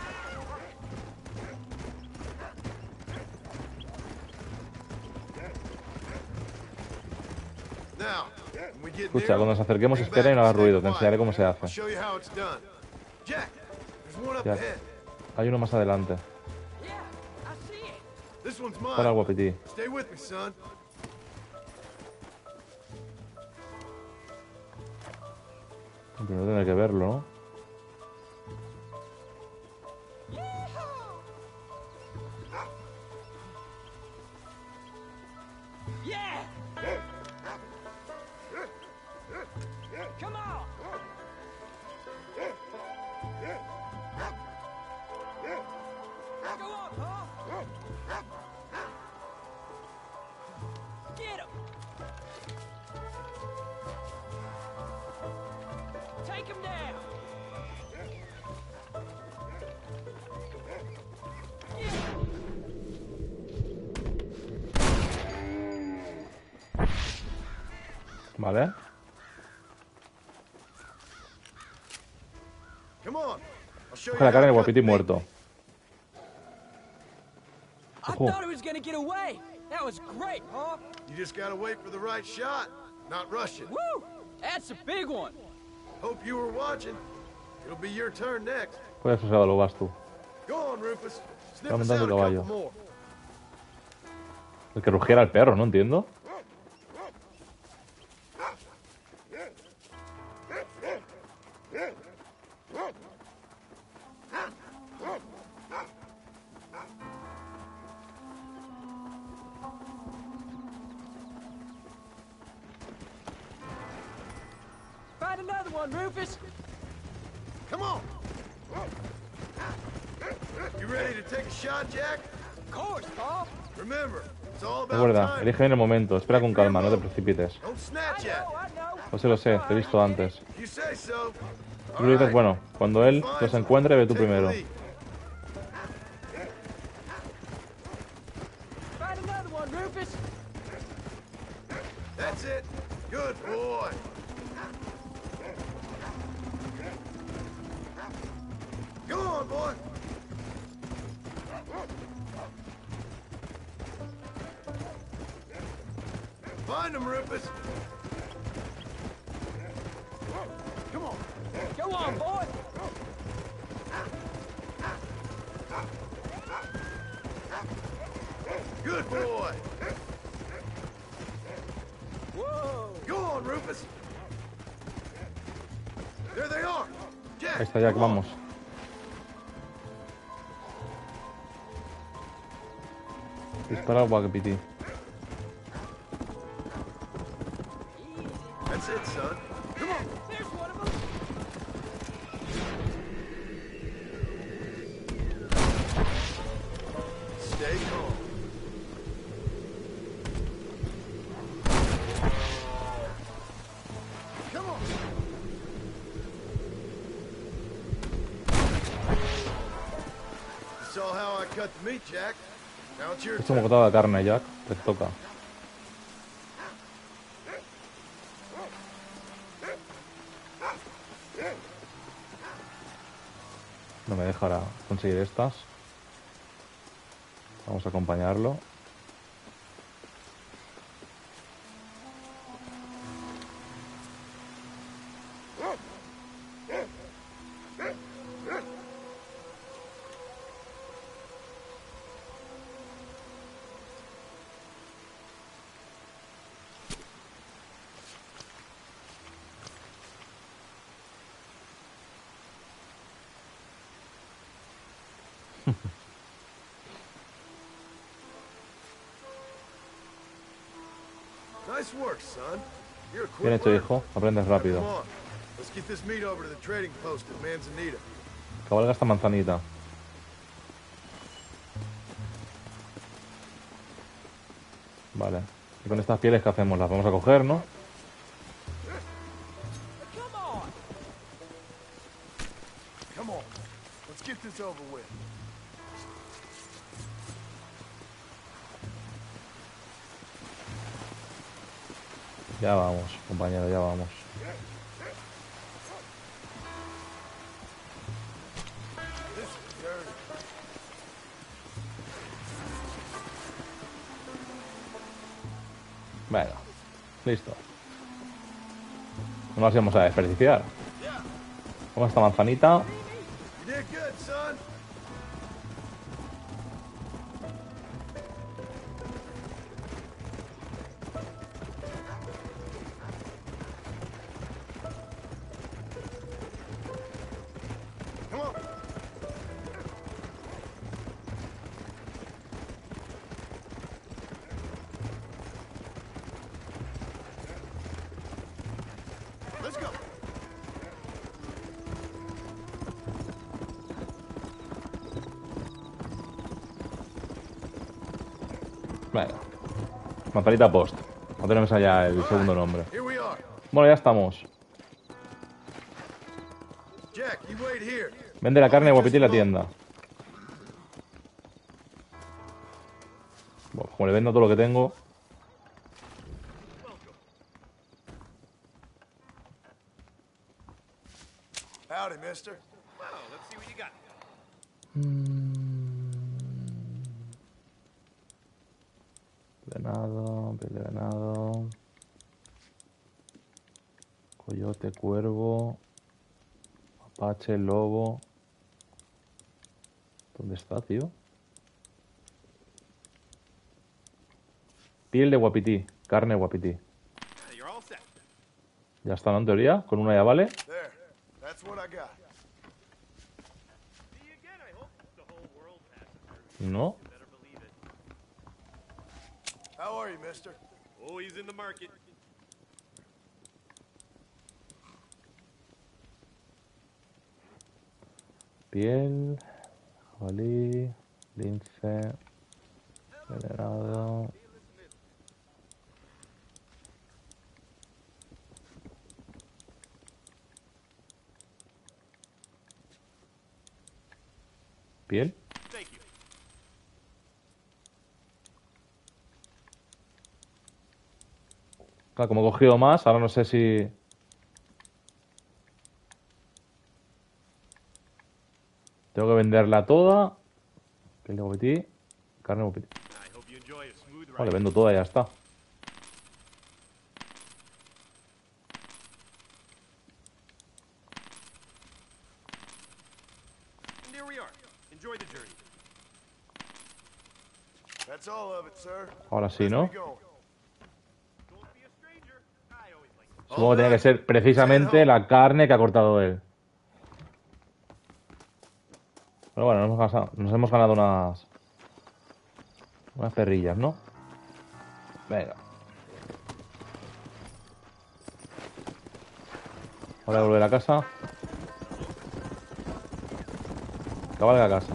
Now, when we get Escucha, near, cuando nos acerquemos hang espera y back no hagas and ruido. stay Te enseñaré quiet. cómo se I'll hace. show you how it's done. Jack, there's one up Jack. ahead. Hay uno más adelante. Yeah, I see it. This one's Para mine. guapití. Stay with me, son. Primero tendré que verlo, ¿no? Yeah! Come on! Go on, Paul! Get him! Take him down! Vale. Come on. I'll show you Coge la how carne to del cut guapití meat. muerto. I Ojo. thought he was gonna get away! That was great, Paul! You just gotta wait for the right shot, not rush it. Woo! That's a big one! Hope you were watching. It'll be your turn next. Pues asociado, lo vas tú. Go on, Rufus. Sniff Va us montando out a caballo. couple more. El que rugiera el perro, no entiendo. Find another one, Rufus! Come on. You ready to take a shot, Jack? Of course, Paul! Remember, it's all about Recuerda, time. elige bien el momento. Espera con calma, no te precipites. Don't I snatch know, at. I know! Lo sé, lo sé, te he visto antes. You say so. Tú le dices, bueno, cuando él los encuentre, ve tú primero. Find another one, Rufus! That's it. Good boy. Go on, boy. Find him, Rufus. Come on. Go on, boy! Good boy. Whoa! Go on, Rufus. There they are. Jack, Ahí está Jack, come on. vamos. Dispara al guapití. That's it, son. Come on. There's one of them! Stay calm. Come on. saw how I cut the meat, Jack. Now it's your Esto como turn. cortado de carne, Jack. Te toca. No me dejará conseguir estas. Vamos a acompañarlo. Nice work, son. You're a quick Bien hecho, learner. hijo. Aprendes Now, rápido. come on. Let's get this meat over to the trading post at Manzanita. Cabalga esta manzanita. Vale. ¿Y con estas pieles qué hacemos? Las vamos a coger, ¿no? Come on. Come on. Let's get this over with. Ya vamos, compañero, ya vamos. This is dirty. Venga, listo. No nos íbamos a desperdiciar. Toma esta manzanita. You did good, son. Come on. Let's go. Venga. Manzanita post. No tenemos allá el segundo nombre. Here we are. Bueno, ya estamos. Jack, you wait here. Vende la carne guapiti en la tienda. Bueno, como le vendo todo lo que tengo. Howdy, mister. Venado, piel de venado. Coyote, cuervo. Apache, lobo. ¿Dónde está, tío? Piel de guapití. Carne guapití. Ya está, ¿no? En teoría. Con una ya vale. There. That's what I got. No. How are you, mister? Oh, he's in the market. Piel. Jabalí. Lince. Venado. Piel. Thank you. Claro, como he cogido más, ahora no sé si... Tengo que venderla toda. Piel de guapití. Carne guapití. I hope you enjoy a smooth ride. Vale, vendo toda y ya está. And here we are. Enjoy the journey. That's all of it, sir. Ahora sí, Let's ¿no? be going. Don't be a stranger. I always like to. Supongo que tenía que ser precisamente la carne que ha cortado él. Pero bueno, nos hemos ganado, nos hemos ganado unas... Unas perrillas, ¿no? Venga. Ahora de volver a casa. Cabalga a casa.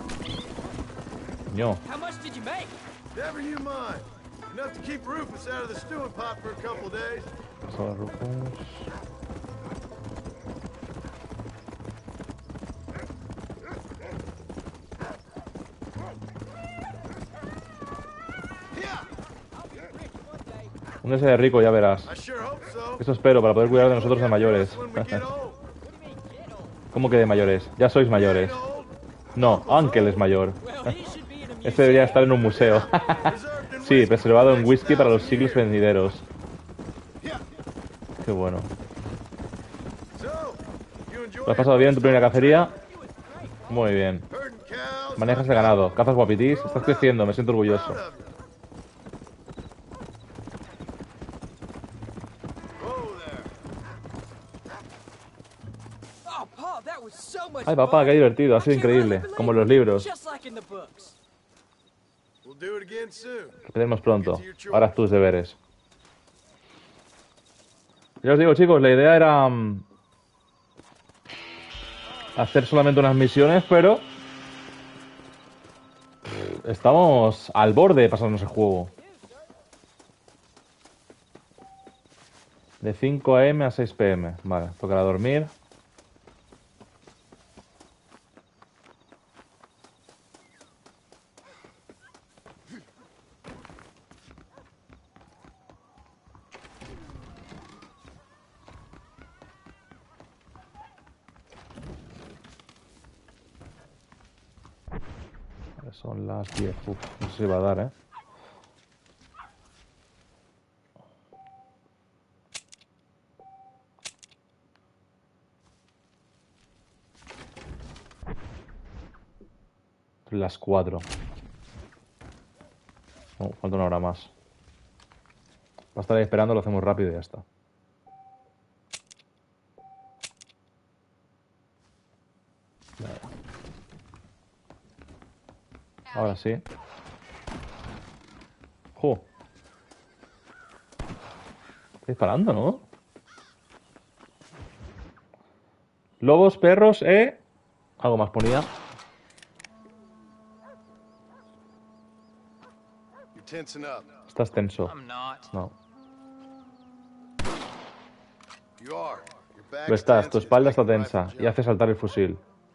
Coño. How much did you make? Never you mind. Enough to keep Rufus out of the stewing pot for a couple days. Paso a Rufus. Un ese de rico, ya verás. I sure hope so. Eso espero, para poder cuidar de nosotros de mayores. When we get old. ¿Cómo que de mayores? Ya sois mayores. No, Ángel es mayor. Well, he should be in a museum. Este debería estar en un museo. Sí, preservado en whisky para los siglos venideros. Qué bueno. So, you enjoy ¿Lo has pasado bien en tu primera cacería? Muy bien. herding cows? Manejas el ganado, cazas guapitís, estás creciendo, me siento orgulloso. Proud of you. Whoa there. Oh, Pa, that was so much Ay, papá, fun. qué divertido, ha I sido can't really increíble, believe como it. los libros. Just like in the books. We'll do it again soon. Repetiremos pronto, ahora haz tus deberes. Ya os digo, chicos, la idea era mm, hacer solamente unas misiones, pero estamos al borde de pasarnos el juego. De cinco a eme a seis pe eme. Vale, tocará dormir. Vale, son las diez. Uf, no sé si va a dar, ¿eh? Las cuatro. Oh, falta una hora más. Va a estar ahí esperando, lo hacemos rápido y ya está. Vale. Ahora sí. ¡Jo! Está disparando, ¿no? Lobos, perros, eh. Algo más ponía. You're tensing up. Estás tenso. I'm not. No. You are. Your back's Lo estás, tense, tu it's espalda está making tensa rifle y hace saltar el fusil.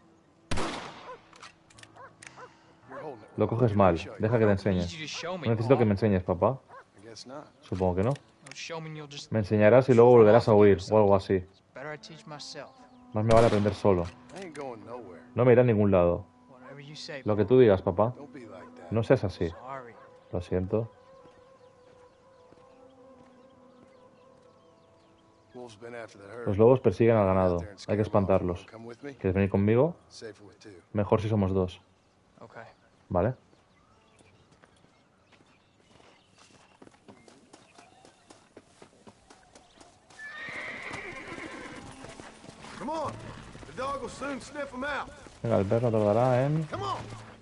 You're holding it. Lo coges mal. Deja que te enseñe. Need you to show me, No necesito Pa. que me enseñes, papá. I guess not. Supongo que no. Don't show me and you'll just... Me enseñarás y luego volverás a huir o algo así. Better I teach myself. Más me vale aprender solo. I ain't going nowhere. No me iré a ningún lado. Whatever you say, Lo que tú digas, papá. Don't be like that. No seas así. Sorry. Lo siento. Wolves been after that herd. Los lobos persiguen al Out ganado. there and Hay scare que 'em off. espantarlos. Come with me? ¿Quieres venir conmigo? Safer with two. Mejor si somos dos. Okay. ¿Vale? Come on. The dog will soon sniff them out. Venga, el perro tardará en... Come on.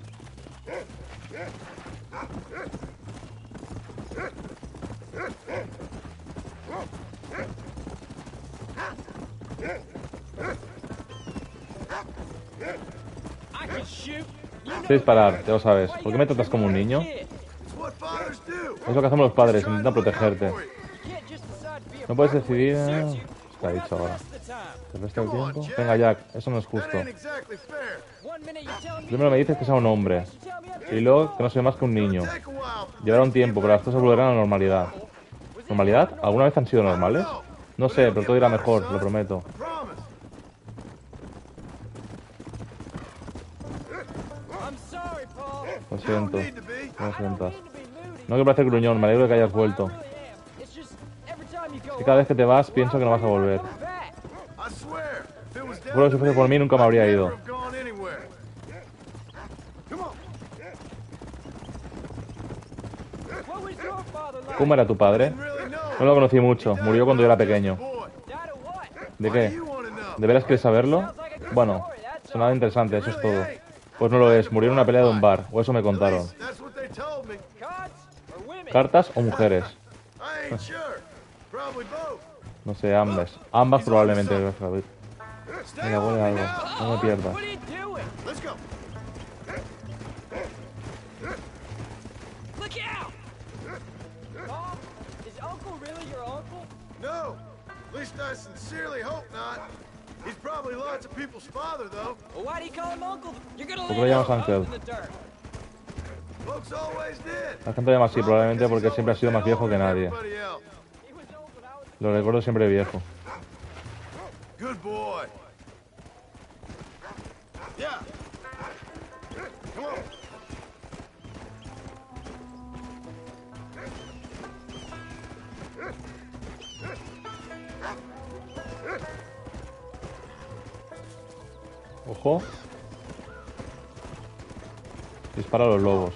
I can shoot. Sé disparar, ya lo sabes. ¿Por qué me tratas como un niño? It's what fathers do. Es lo que hacemos los padres, intentan protegerte. You can't just decide to be a No puedes father when decidir... it eh, suits you. Está dicho ahora. Rest of the time. ¿El resto del tiempo? Venga, Jack, eso no es That justo. ain't exactly fair. One minute you're telling me Primero me dices que sea un hombre. you tell me I'm Y luego que no soy más que un niño. Take a while. Llevará un tiempo, pero las cosas volverán a la normalidad. ¿Normalidad? ¿Alguna vez han sido normales? No sé, pero todo irá mejor, lo prometo. Promise. I'm sorry, Paul. Lo You don't siento. need to be. No lo sientas. Need to be moody. No quiero parecer gruñón, me alegro de que hayas I vuelto. really am. It's just every time you go Y cada vez off, que te vas, pienso que no vas a volver. I'm back. I swear. If it was down Juro que to si fuese me, por mí nunca me habría I'd ido. never have gone anywhere. Come on. What was your father like? ¿Cómo era tu padre? Didn't really know. No lo conocí mucho, murió cuando yo era pequeño. Boy, Died of what? ¿De why do qué? you wanna know? ¿De veras quieres saberlo? Bueno, sonaba interesante, eso es todo. Pues no lo es, murió en una pelea de un bar, o eso me At contaron. least that's what they told me. Cards or women? ¿Cartas o mujeres? I ain't sure. Probably both. No sé, ambas. Ambas probablemente. Stay Venga, on huele me algo. now. No me pierdas. What are you doing? Let's go. Look out! Mom, is Uncle really your uncle? No. At least I sincerely hope not. He's probably lots of people's father, though. Well, why do you call him uncle? You're gonna ¿Por qué lay lo out llamas Uncle? in the dirt. Folks always did. La gente llama así, probablemente porque siempre ha sido más viejo que nadie. Everybody else. Lo recuerdo siempre viejo. Good boy. Yeah. Come on. Ojo. Dispara a los lobos.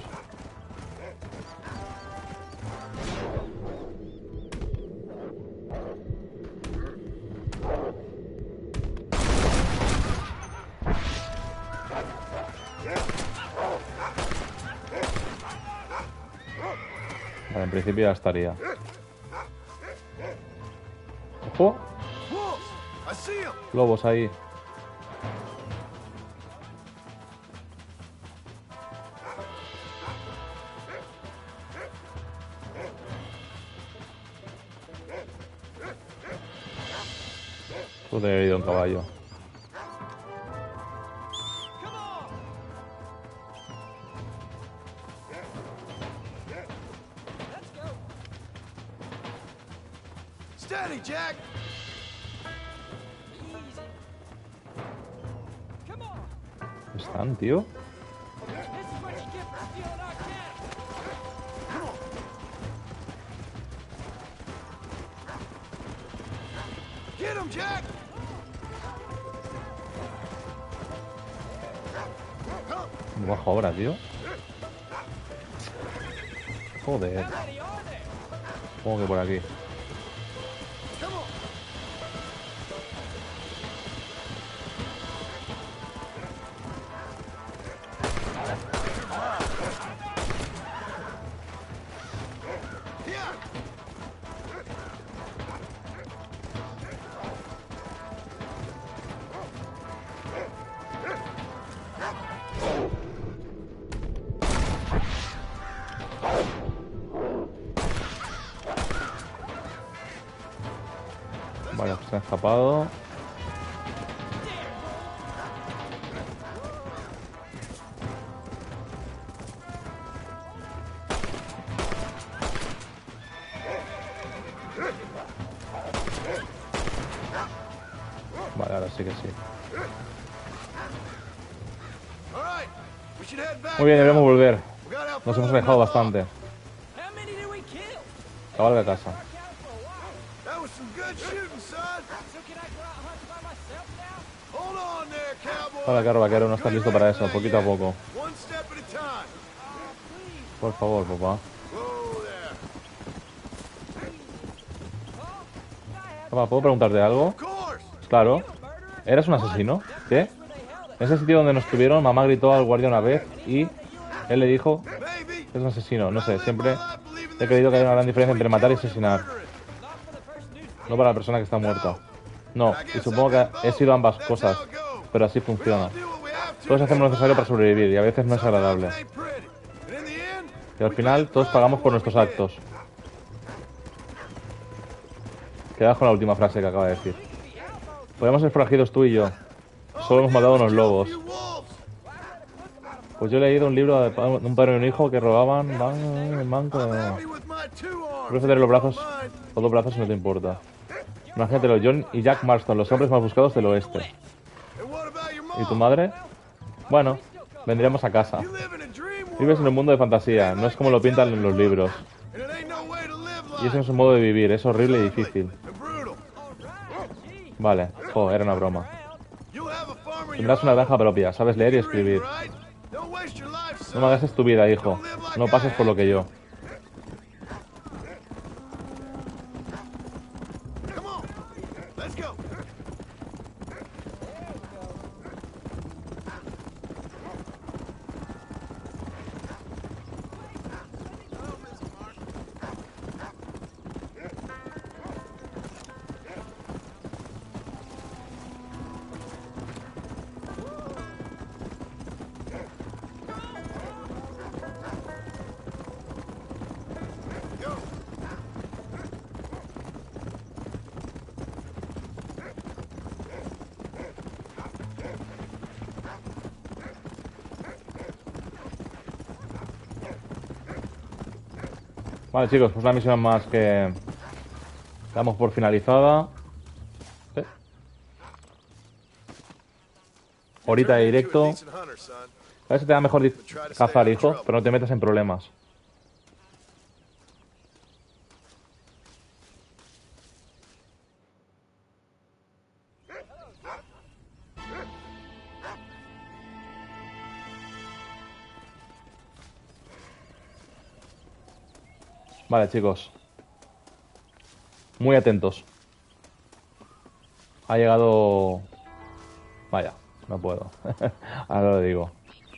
Vale, en principio ya estaría. Ojo. Wolves! I see 'em! Lobos ahí. Pude haber ido en caballo. Steady, Jack! ¿Están, tío? Get him, Jack! Bajo ahora, tío. Joder. Supongo que por aquí. Come on! Yeah! Vale, pues se ha escapado. Vale, ahora sí que sí. All right, we should head back Muy bien, now. debemos volver. We got out Nos front hemos of the alejado mob. bastante. How many did we kill? Cabalga a casa. That was some good shooting, son. So can I go out hunting by myself now? Hold on there, cowboy. Vale, carro vaquero, no estás You listo ain't para ready eso. for Poquito a that yet. poco. One step at a time. Por favor, papá. Whoa there. Papá, ¿puedo preguntarte algo? Of course. Claro. ¿Eras un asesino? ¿Qué? En ese sitio donde nos tuvieron, mamá gritó al guardia una vez y él le dijo Maybe. que es un asesino. No sé, siempre he creído que hay una gran diferencia entre matar y asesinar. No para la persona que está muerta. No, y supongo que he sido ambas cosas, pero así funciona. Todos hacemos lo necesario para sobrevivir y a veces no es agradable. Y al final todos pagamos por nuestros actos. Quedas con la última frase que acaba de decir. Podemos ser forajidos tú y yo. Solo hemos matado a unos lobos. Pues yo he leído un libro de pa- de un padre y un hijo que robaban ban- en banco de... Puedes tener los brazos, los dos brazos si no te importa. Imagínatelo, John y Jack Marston, los hombres más buscados del oeste. ¿Y tu madre? Bueno, vendríamos a casa. Vives en un mundo de fantasía, no es como lo pintan en los libros. Y ese no es un modo de vivir, es horrible y difícil. Vale, jo, era una broma. Tendrás una granja propia, sabes leer y escribir. No me hagas tu vida, hijo. No pases por lo que yo. Vale, chicos, pues una misión más que... Damos por finalizada. ¿Eh? Horita de directo. A ver si te da mejor cazar, hijo, pero no te metas en problemas. Vale, chicos. Muy atentos. Ha llegado... Vaya, no puedo. Ahora lo digo.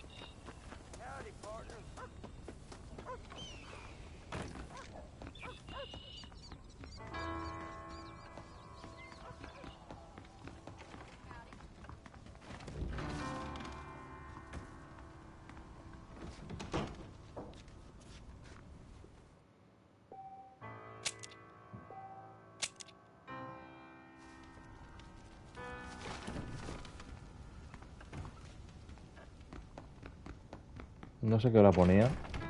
No sé qué hora ponía.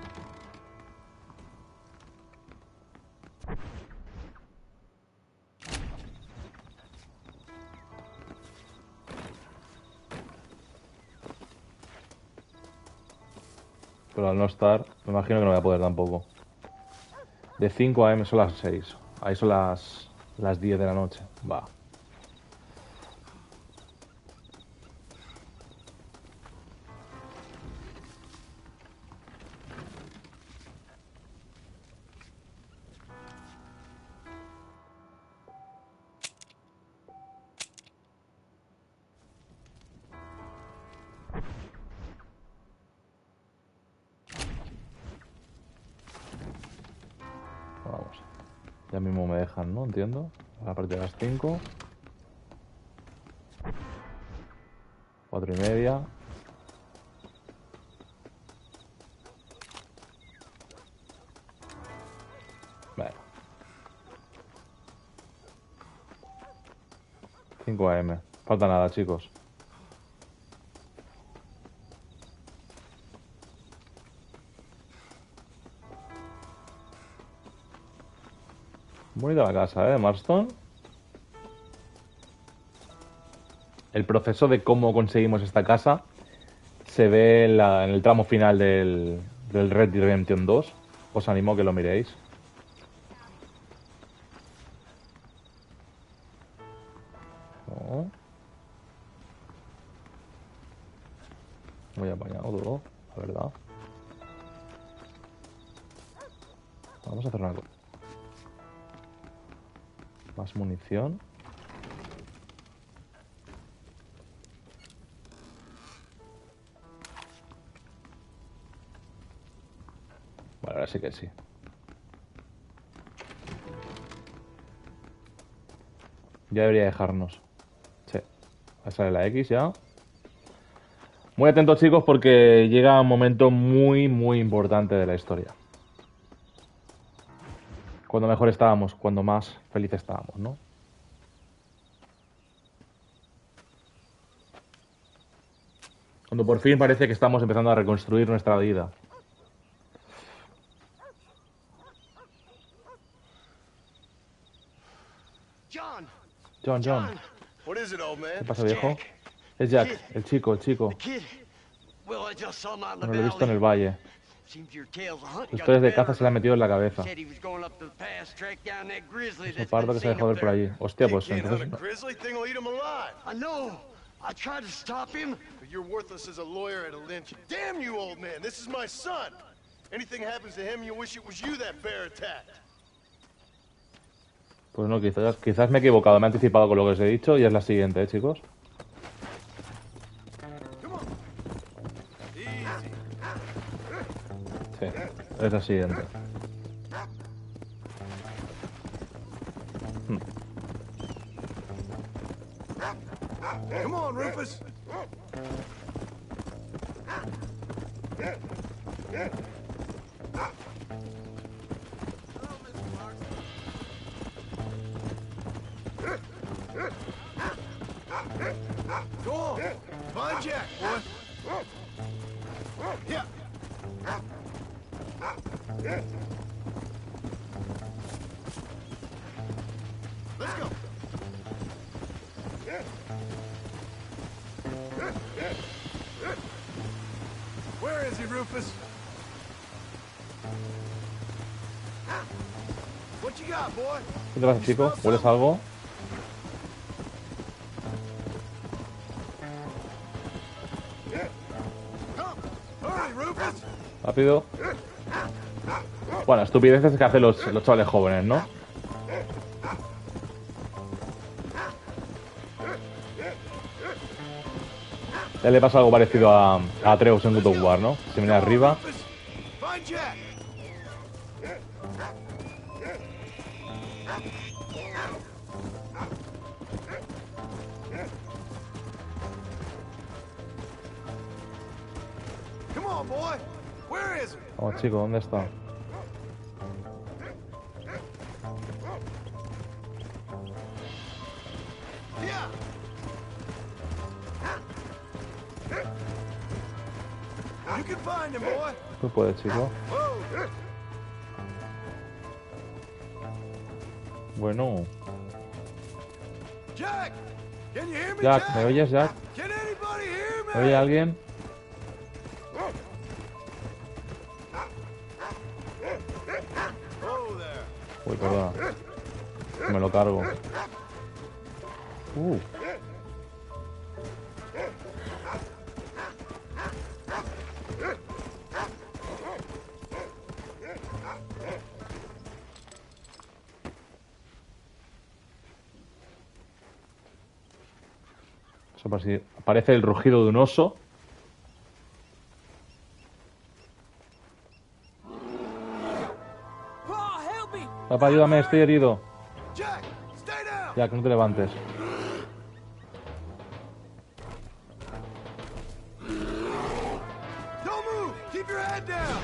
Pero al no estar, me imagino que no voy a poder tampoco. De cinco a eme son las seis. Ahí son las, las diez de la noche. Va. Vamos. Ya mismo me dejan, ¿no? Entiendo. A partir de las cinco. Cuatro y media. Bueno. cinco a eme. Falta nada, chicos. Bonita la casa, ¿eh? De Marston. El proceso de cómo conseguimos esta casa se ve en, la, en el tramo final del, del Red Dead Redemption dos. Os animo a que lo miréis. Oh. Muy apañado todo, la verdad. Vamos a hacer una cosa. Más munición. Vale, ahora sí que sí. Ya debería dejarnos. Sí. Ahí sale la X ya. Muy atentos, chicos, porque llega un momento muy, muy importante de la historia. Cuando mejor estábamos, cuando más felices estábamos, ¿no? Cuando por fin parece que estamos empezando a reconstruir nuestra vida. John. John, John. What is it, old man? ¿Qué pasa, viejo? Es Jack, el chico, el chico. The kid. Well, I just saw him out in the No lo he visto en el valley. valle. Seems your tales of hunting Los got historias the de better caza of se le han him. metido en la cabeza. Said he was going up to the pass, track down that grizzly Ese that's pardo been que se ha seen dejado up ver por there. allí. Hostia, They pues can't hunt entonces... a grizzly. Thing will eat him alive. I know. I tried to stop him. But you're worthless as a lawyer at a lynch. Damn you, old man. This is my son. Anything happens to him, you wish it was you that bear attacked. Pues no, quizás, quizás me he equivocado. Me he anticipado con lo que os he dicho y es la siguiente, ¿eh, chicos? Sí, es la siguiente. Hmm. Come on, Rufus. Go on. Find Jack, boy. Yeah. What you got, boy? ¿Qué te pasa, chico? ¿Hueles algo? Hurry, Rufus. Rápido. Bueno, estupideces que hacen los, los chavales jóvenes, ¿no? Ya le pasa algo parecido a, a Atreus en God of War, ¿no? Se viene arriba. Find Jack. Come on, boy. Where is he? Vamos, chico, ¿dónde está? Yeah. You can find him, boy. Tú puedes, chico. Whoa. Bueno. Jack, can you hear me, Jack, Jack? ¿me oyes, Jack? Can anybody hear me? ¿Me oye alguien? Oh, there. Uy, perdona. Me lo cargo. Uh. Eso parece, parece el rugido de un oso. Oh, help me! Papá, ayúdame, estoy herido. Jack, stay down. Jack, no te levantes. Don't move. Keep your head down.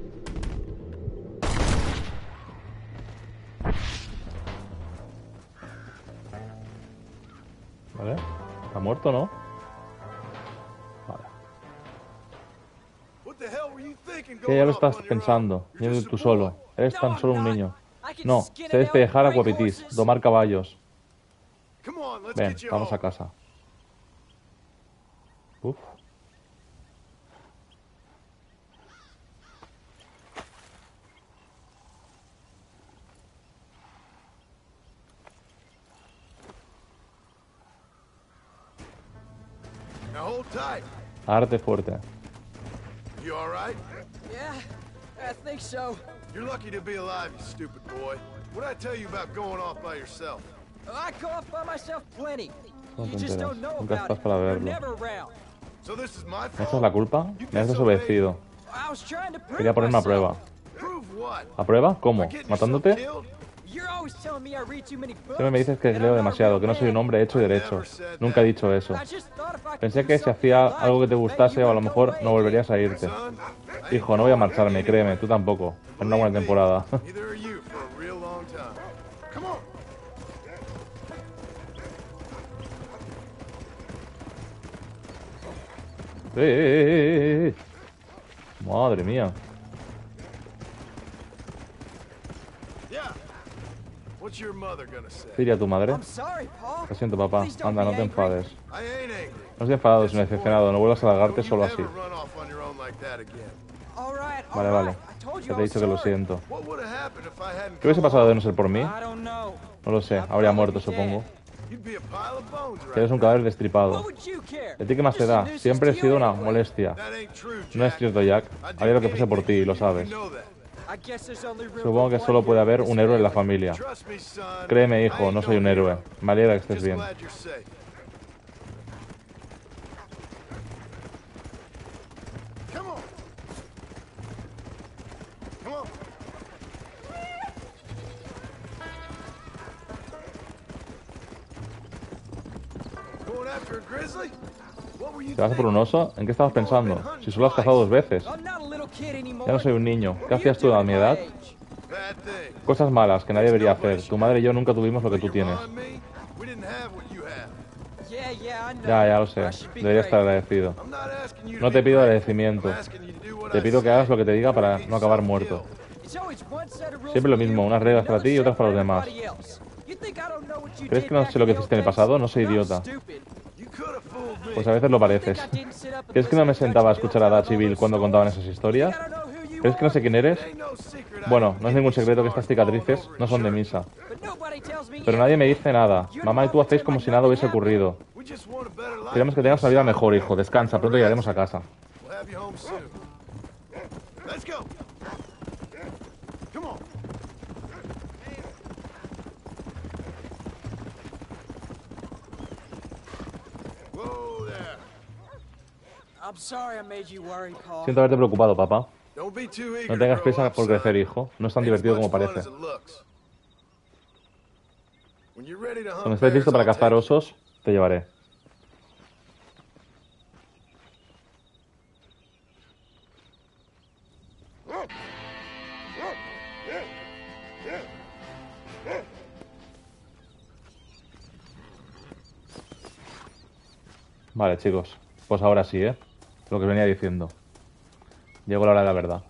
¿Vale? ¿Está muerto, no? Vale. What the hell were you thinking Que going ya lo off estás on your pensando. own? You're Yendo just a tú boy. solo. Eres tan solo un niño. No, sé despejar a Guapitis, domar caballos. Come on, let's Ven, get you vamos a home. casa. Uf. Now hold tight. Arte fuerte. You all right? Yeah, I think so. You're lucky to be alive, you stupid boy. What'd I tell you about going off by yourself? I go off by myself plenty. No You te just enteras. don't know Nunca about estás it. para You're verlo. never around. So this is my ¿Me fault? echas la culpa? You Me has disobeyed. desobedecido. I was trying to prove Quería ponerme a myself. prueba. Prove what? ¿A prueba? ¿Cómo? By getting yourself ¿Matándote? killed? You're always telling me I read too many books. Siempre me dices que and leo I'm not a demasiado, real que no soy un man. hombre hecho y derecho. Nunca he dicho eso. I just thought if I could Pensé do que si something hacía you liked, algo que te maybe gustase you o a lo would mejor go no away. volverías a irte. Son, I ain't Hijo, no voy a going marcharme, anywhere. créeme, tú tampoco. En una buena Believe me, temporada. Neither are you for a real long time. Come on. ¡Eh, eh, eh, eh, eh! Madre mía. Yeah. What's your mother gonna say? ¿Qué diría tu madre? I'm sorry, Paul. Lo siento, papá. Please don't Anda, be no te angry. enfades. I ain't angry. No estoy enfadado, sino decepcionado. No vuelvas a largarte Don't you solo ever así. run off on your own like that again. All right, all Vale, vale. right. I told you Ya I te he was dicho que lo sorry. siento. What would have happened if I hadn't ¿Qué hubiese come pasado de along? no ser por mí? I don't know. No lo sé. Habría muerto, supongo. You'd be a pile of bones Que right eres un now. cadáver What destripado. would you care? ¿De ti qué más te Just a da? nuisance Siempre he to sido you una anyway. molestia. That ain't true, No es Jack. cierto, Jack. I'd do Haría lo que fuese por anything ti, for lo you, sabes. you know that. I guess there's only room Supongo que for solo one puede haber hero in un this héroe en la family. familia. Trust me, son. Créeme, I hijo, ain't no soy no un héroe. hero. Me alegra que estés Just bien. glad you're safe. Come on. Come on. Going after a grizzly? What were you ¿Te vas a por un thinking? oso? ¿En qué estabas pensando? Si solo has cazado dos veces. I'm not a little kid anymore. Ya no soy un niño. What ¿Qué are hacías you tú a doing mi at edad? my age? Bad thing. Cosas malas que nadie debería hacer. Tu madre y yo nunca tuvimos lo que tú But your tienes. mom and me, we didn't have what you have. Yeah, yeah, I know. Ya, ya lo sé. I should be Debería estar grateful. agradecido. I'm not asking you to No be te pido grateful. agradecimiento. I'm asking you to do what Te I pido que say. hagas lo que te diga para Get no acabar yourself muerto. killed. It's always one set of rules Siempre lo for you, mismo, unas reglas para another ti y otras set para los for demás. everybody else. You think I don't know what you ¿Crees did que no back sé lo in que the hiciste en el old pasado? days? No soy I'm idiota. stupid. You could have fooled me. Pues a veces lo You think pareces. I didn't sit up and ¿Crees que no me listen to sentaba a Dutch escuchar a Bill Dutch tell Bill those cuando contaban stories? esas historias? You think I don't know who you ¿Crees que no sé quién eres? Bueno, no es ningún secreto que estas cicatrices no son de misa. Pero nadie me dice nada. Mamá y tú hacéis como si nada hubiese ocurrido. Queremos que tengas una vida mejor, hijo. Descansa, pronto llegaremos a casa. Siento haberte preocupado, papá. No tengas prisa por crecer, hijo. No es tan divertido como parece. Cuando estés listo para cazar osos, te llevaré. Vale, chicos. Pues ahora sí, ¿eh? Lo que venía diciendo. Llegó la hora de la verdad.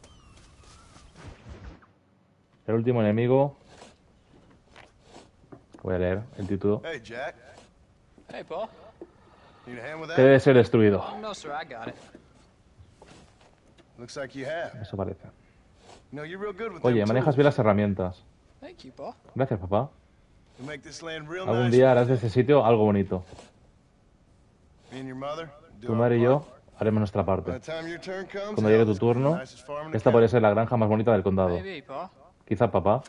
El último enemigo... Voy a leer el título. Hey, Jack. Hey, Paul. Need a hand with Que that? debe ser destruido. No, sir, I got it. Looks like you have. Eso parece. You know, you're real good with Oye, them manejas tools. bien las herramientas. Thank you, Paul. Gracias, papá. You make this land real Algún nice. día harás de este sitio algo bonito. Me and your mother do Tu our madre y part. yo haremos nuestra By the parte. time your turn comes, Cuando llegue hell, tu this could be the turno, nicest farm in the esta podría county. ser la granja más bonita del condado. Maybe, Paul. Quizá, papá.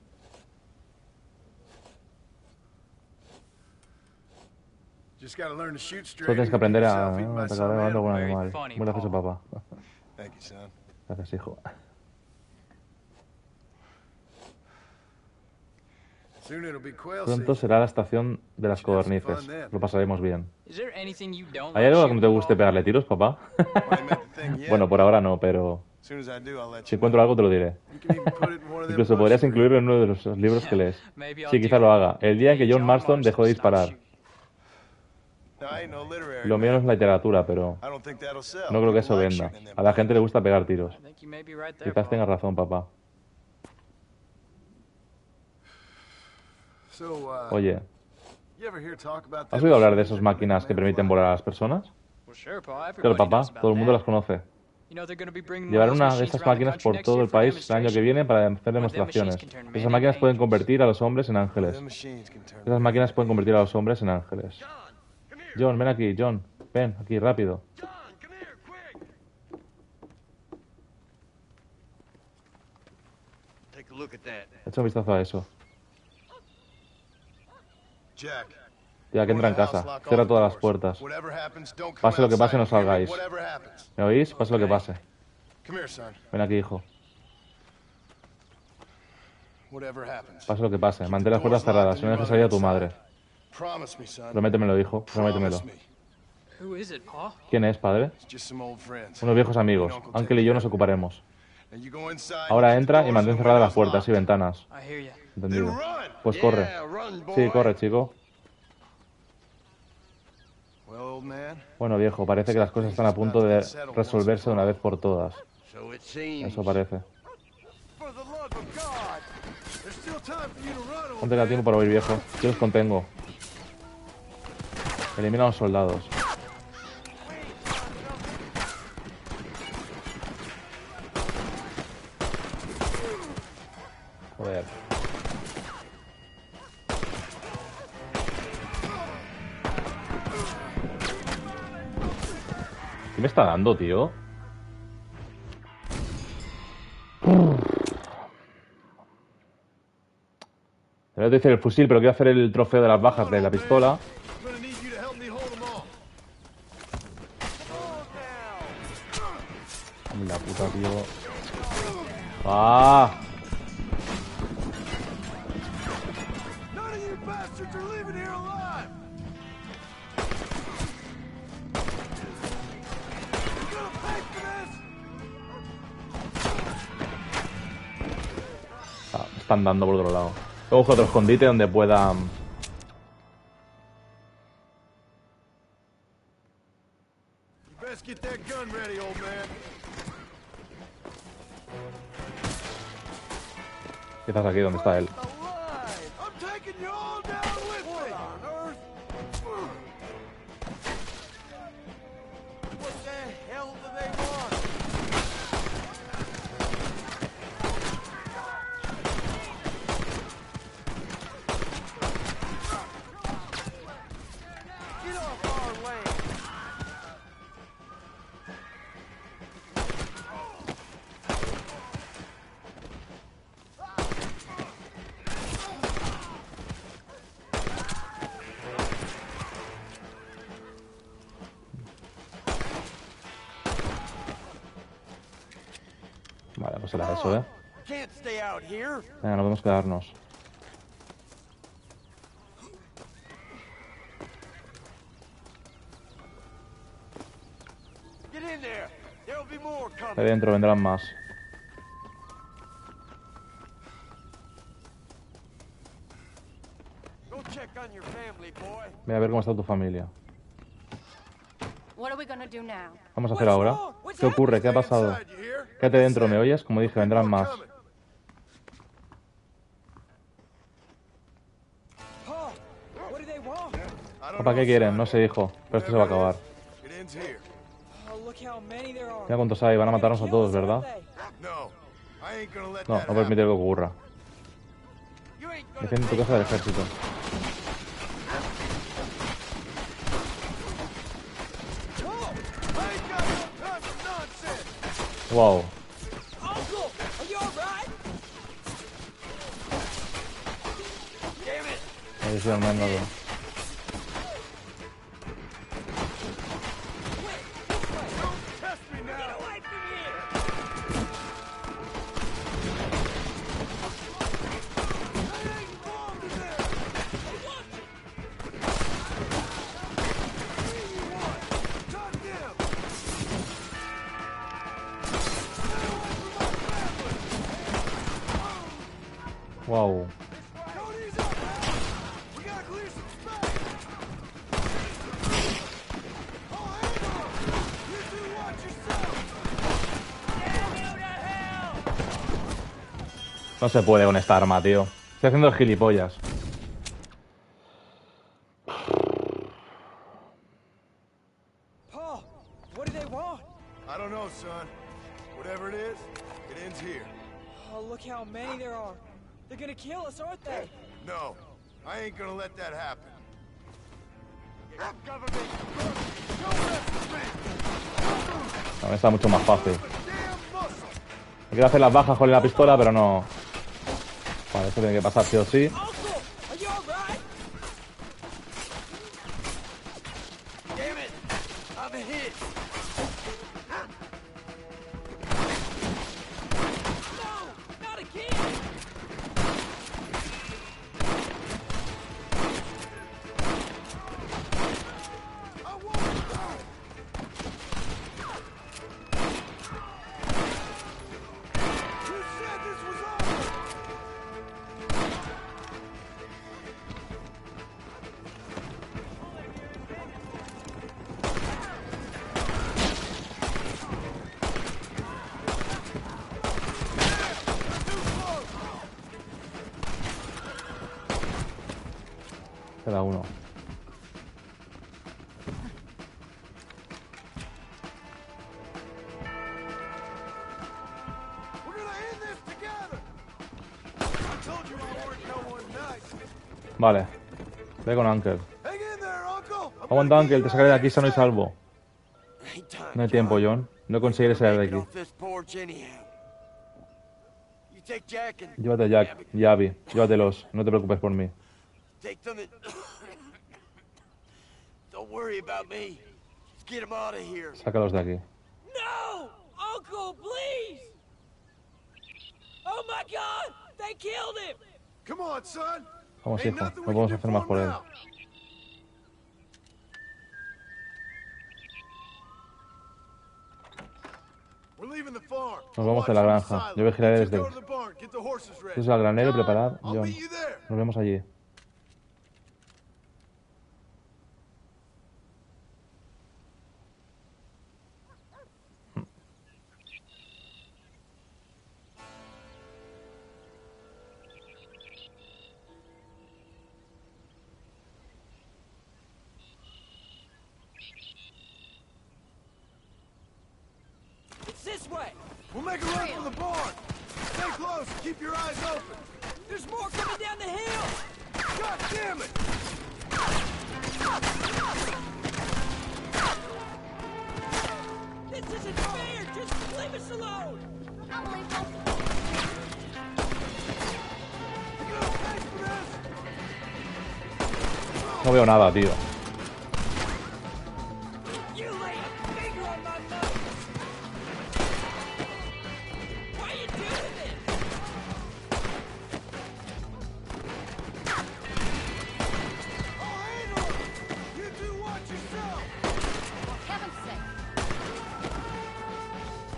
Just gotta learn to shoot straight. Solo tienes que and aprender keep a yourself eaten by atacar some hablando con un animal. animal. funny, Muy gracioso, Paul. papá. Thank you, son. Gracias, hijo. Soon it'll be quail Pronto season. será la estación de las codornices. Lo pasaremos bien. Is there anything you don't ¿Hay like algo que no te shooting, guste Paul? pegarle tiros, papá? Well, I ain't met the thing yet. Bueno, por ahora no, pero As soon as I do, I'll let si you encuentro algo te lo diré. know. You can even put it in one of them Incluso books podrías you incluirlo en uno de los libros que lees. Maybe I'll Sí, do quizá lo haga. El día en que Maybe John Marston dejó de stopped disparar. shooting. read. No, I ain't no literary Lo mío no man. es la literatura, pero I don't think that'll sell. no creo que People eso like venda. shooting in them A la books. gente le gusta pegar tiros. I think you may be right there, Quizás Paul. tengas razón, papá. So, uh, Oye, you ever hear talk about ¿has them oído hablar de machines esas that make máquinas que men permiten fly? volar a las personas? Well, sure, Paul. Claro, Everybody papá, knows about todo el mundo that. las conoce. You know they're gonna be bringing Llevarán one of una those de machines estas around the máquinas country por next todo year el for a país el año que demonstration. viene para hacer One of them demostraciones. machines can turn men Esas into máquinas pueden angels. convertir a los hombres en ángeles. Them machines can turn Esas máquinas pueden convertir a los hombres en ángeles. John, ven aquí, John. Ven, aquí, rápido. John, come here, quick! Take a look at that. Echa un vistazo a eso. Jack. Ya que entra en casa. Cierra todas las puertas. Whatever happens, don't come Pase lo que pase, no outside. salgáis. Whatever happens. ¿Me oís? Pase lo que pase. Come here, son. Ven aquí, hijo. Whatever happens. Pase lo que pase. Mantén las puertas cerradas. No dejes salir a tu madre. Promise me, son. Prométemelo, hijo. Prométemelo. Promise me. Who is it, Paul? ¿Quién es, padre? It's just some old friends. Unos viejos amigos. Ángel y yo nos ocuparemos. And you go inside, Ahora keep the entra y doors mantén and cerradas las windows puertas y locked. ventanas. I hear you. Then Entendido. run. Pues corre. Yeah, run, boy. Sí, corre, chico. Well, old man, Bueno, viejo, parece que las cosas están a punto de resolverse de una vez por todas. So it seems. Eso parece. for the love of God, there's still time for you to run, old No tenga tiempo para huir, viejo. Yo los contengo. Elimina a los soldados. Joder. ¿Qué me está dando, tío? Debo decir el fusil, pero quiero hacer el trofeo de las bajas de la pistola. I'm gonna need you to help me hold them all. La puta, tío. ¡Ah! None of you bastards are leaving here alive. You're gonna pay for this. Ah, están dando por otro lado. Luego busco otro escondite donde pueda... You best get that gun ready, old man. Quizás aquí donde está él. Alive! I'm taking you all down with me. What on earth? What the hell do they want? Vale, pues era eso, ¿eh? Can't stay out here. Venga, no podemos quedarnos. Get in there. There'll be more Ahí coming. dentro vendrán más. Go check on your family, boy. Voy a ver cómo está tu familia. What are we gonna do now? Vamos a hacer ahora. ¿Qué ocurre? ¿Qué ha pasado? Inside, you hear? Quédate dentro, ¿me oyes? Como dije, vendrán más. Coming. Paul, what do they want? I don't ¿Para qué know, quieren? son. No sé, hijo. Pero esto se va a acabar. It ends here. Oh, look how many there are. Mira cuántos hay. Van a matarnos a todos, ¿verdad? No, I ain't gonna let No, that no happen. permite que ocurra. You ain't gonna Defiende tu take casa del ejército. I ain't got no time for nonsense. Wow. Uncle, are you alright? Damn it. Ahí sí, al menos. Test me now. Get away from here! I ain't involved in this. What you want? Cut them. Wow. Cody's up. We gotta clear some space. Oh, hang on. You two watch yourself. No se puede con esta arma, tío. Estoy haciendo el gilipollas. Paul, what do they want? I don't know, son. Whatever it is, it ends here. Oh, look how many there are. They're gonna kill us, aren't they? No, I ain't gonna let that happen. Cover me. Don't mess with me. No, está mucho más fácil. Damn muscle. Quiero hacer las bajas con la pistola, pero no. Vale, esto tiene que pasar sí o sí. Uncle, are you alright? Damn it. I'm hit. No, not again! I won't die. You said this was over. Queda uno. We're gonna end this together. I told you I weren't no one nice. Vale. Ve con Uncle. Hang in there, Uncle. I'm Aguanta, gonna Uncle. get Te you sacaré de out aquí of sano y here salvo. Ain't time, No hay tiempo, John. No conseguiré salir de Make it aquí. off this porch anyhow. You take Jack and Llévate a Jack y a Abby. Llévatelos. No te preocupes por mí. take them and don't worry about me. Just get them out of here. Sácalos de aquí. No! Uncle, please! Oh my god! They killed him! Come on, son. Vamos, Ain't hijo. nothing No we podemos can do hacer más for por him él. now. We're leaving the farm. Nos vamos de la Watch granja. from the Yo vigilaré silo. desde- Go to the barn. Get the horses ready. Entonces al granero y preparad, I'll John. meet you there. Nos vemos allí. It's this way! We'll make a run for the barn. Stay close. Keep your eyes open. There's more coming down the hill! God damn it! This isn't fair! Just leave us alone! Unbelievable. You gonna pay for this? No veo nada, tío. You lay a finger on my mother! Why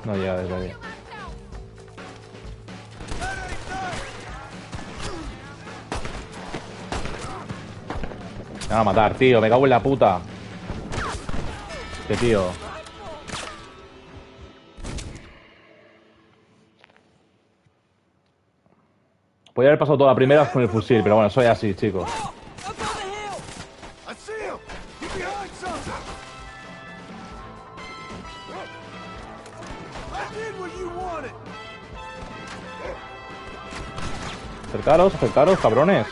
No llega desde ahí. Me van a matar, tío. Me cago en la puta. Este tío. Podría haber pasado todas las primeras con el fusil, pero bueno, soy así, chicos. I see him! Get behind something! I did what you wanted! Acercaros, acercaros, cabrones.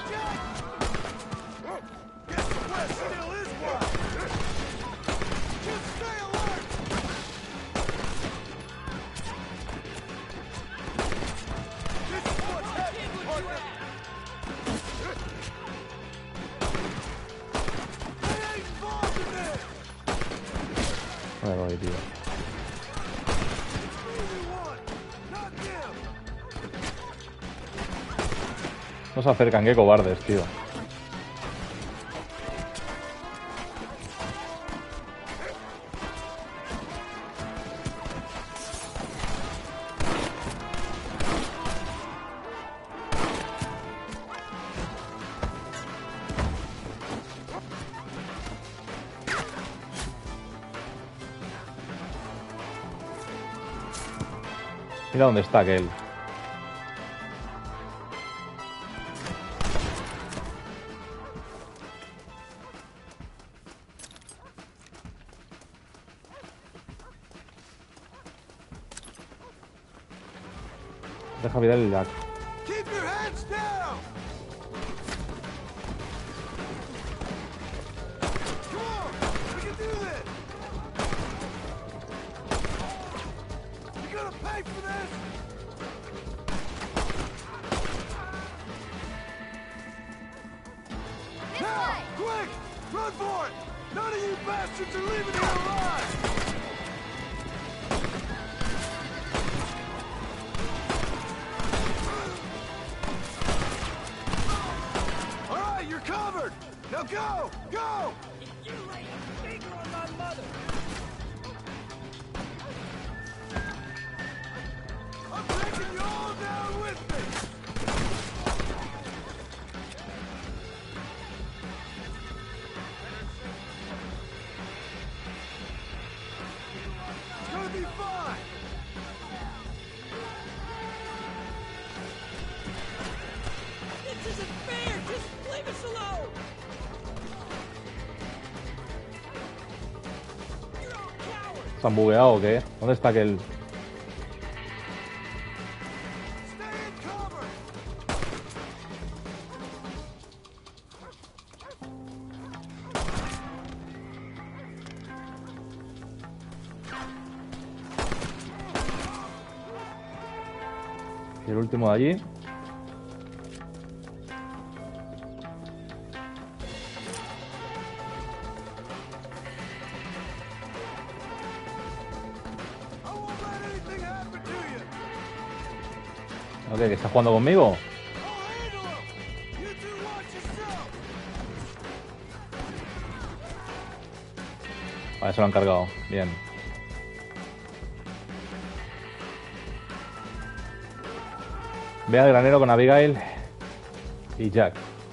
Guess the West still is wild! Just stay alert! This is what's happening, partner! They ain't involved in this! Ahí voy, tío. It's me you want, not them! No se acercan, qué cobardes, tío. Mira dónde está aquel. Deja mirar el Jack. Keep your heads down! Come on, we can do this! You gonna pay for this? Now, quick! Run for it! None of you bastards are leaving here alive! All right, you're covered! Now go! Go! You lay a finger on my mother! I'm taking you all down with me! It's gonna be fine! This isn't fair! Just leave us alone! You're all cowards! ¿Se han bugueado o qué? ¿Dónde está aquel? Stay in cover! Y el último de allí. I won't let anything happen to you! ¿No qué? ¿Que está jugando conmigo? I'll handle him! You two watch yourself! Vale, se lo han cargado. Bien. Ve al granero con Abigail y Jack.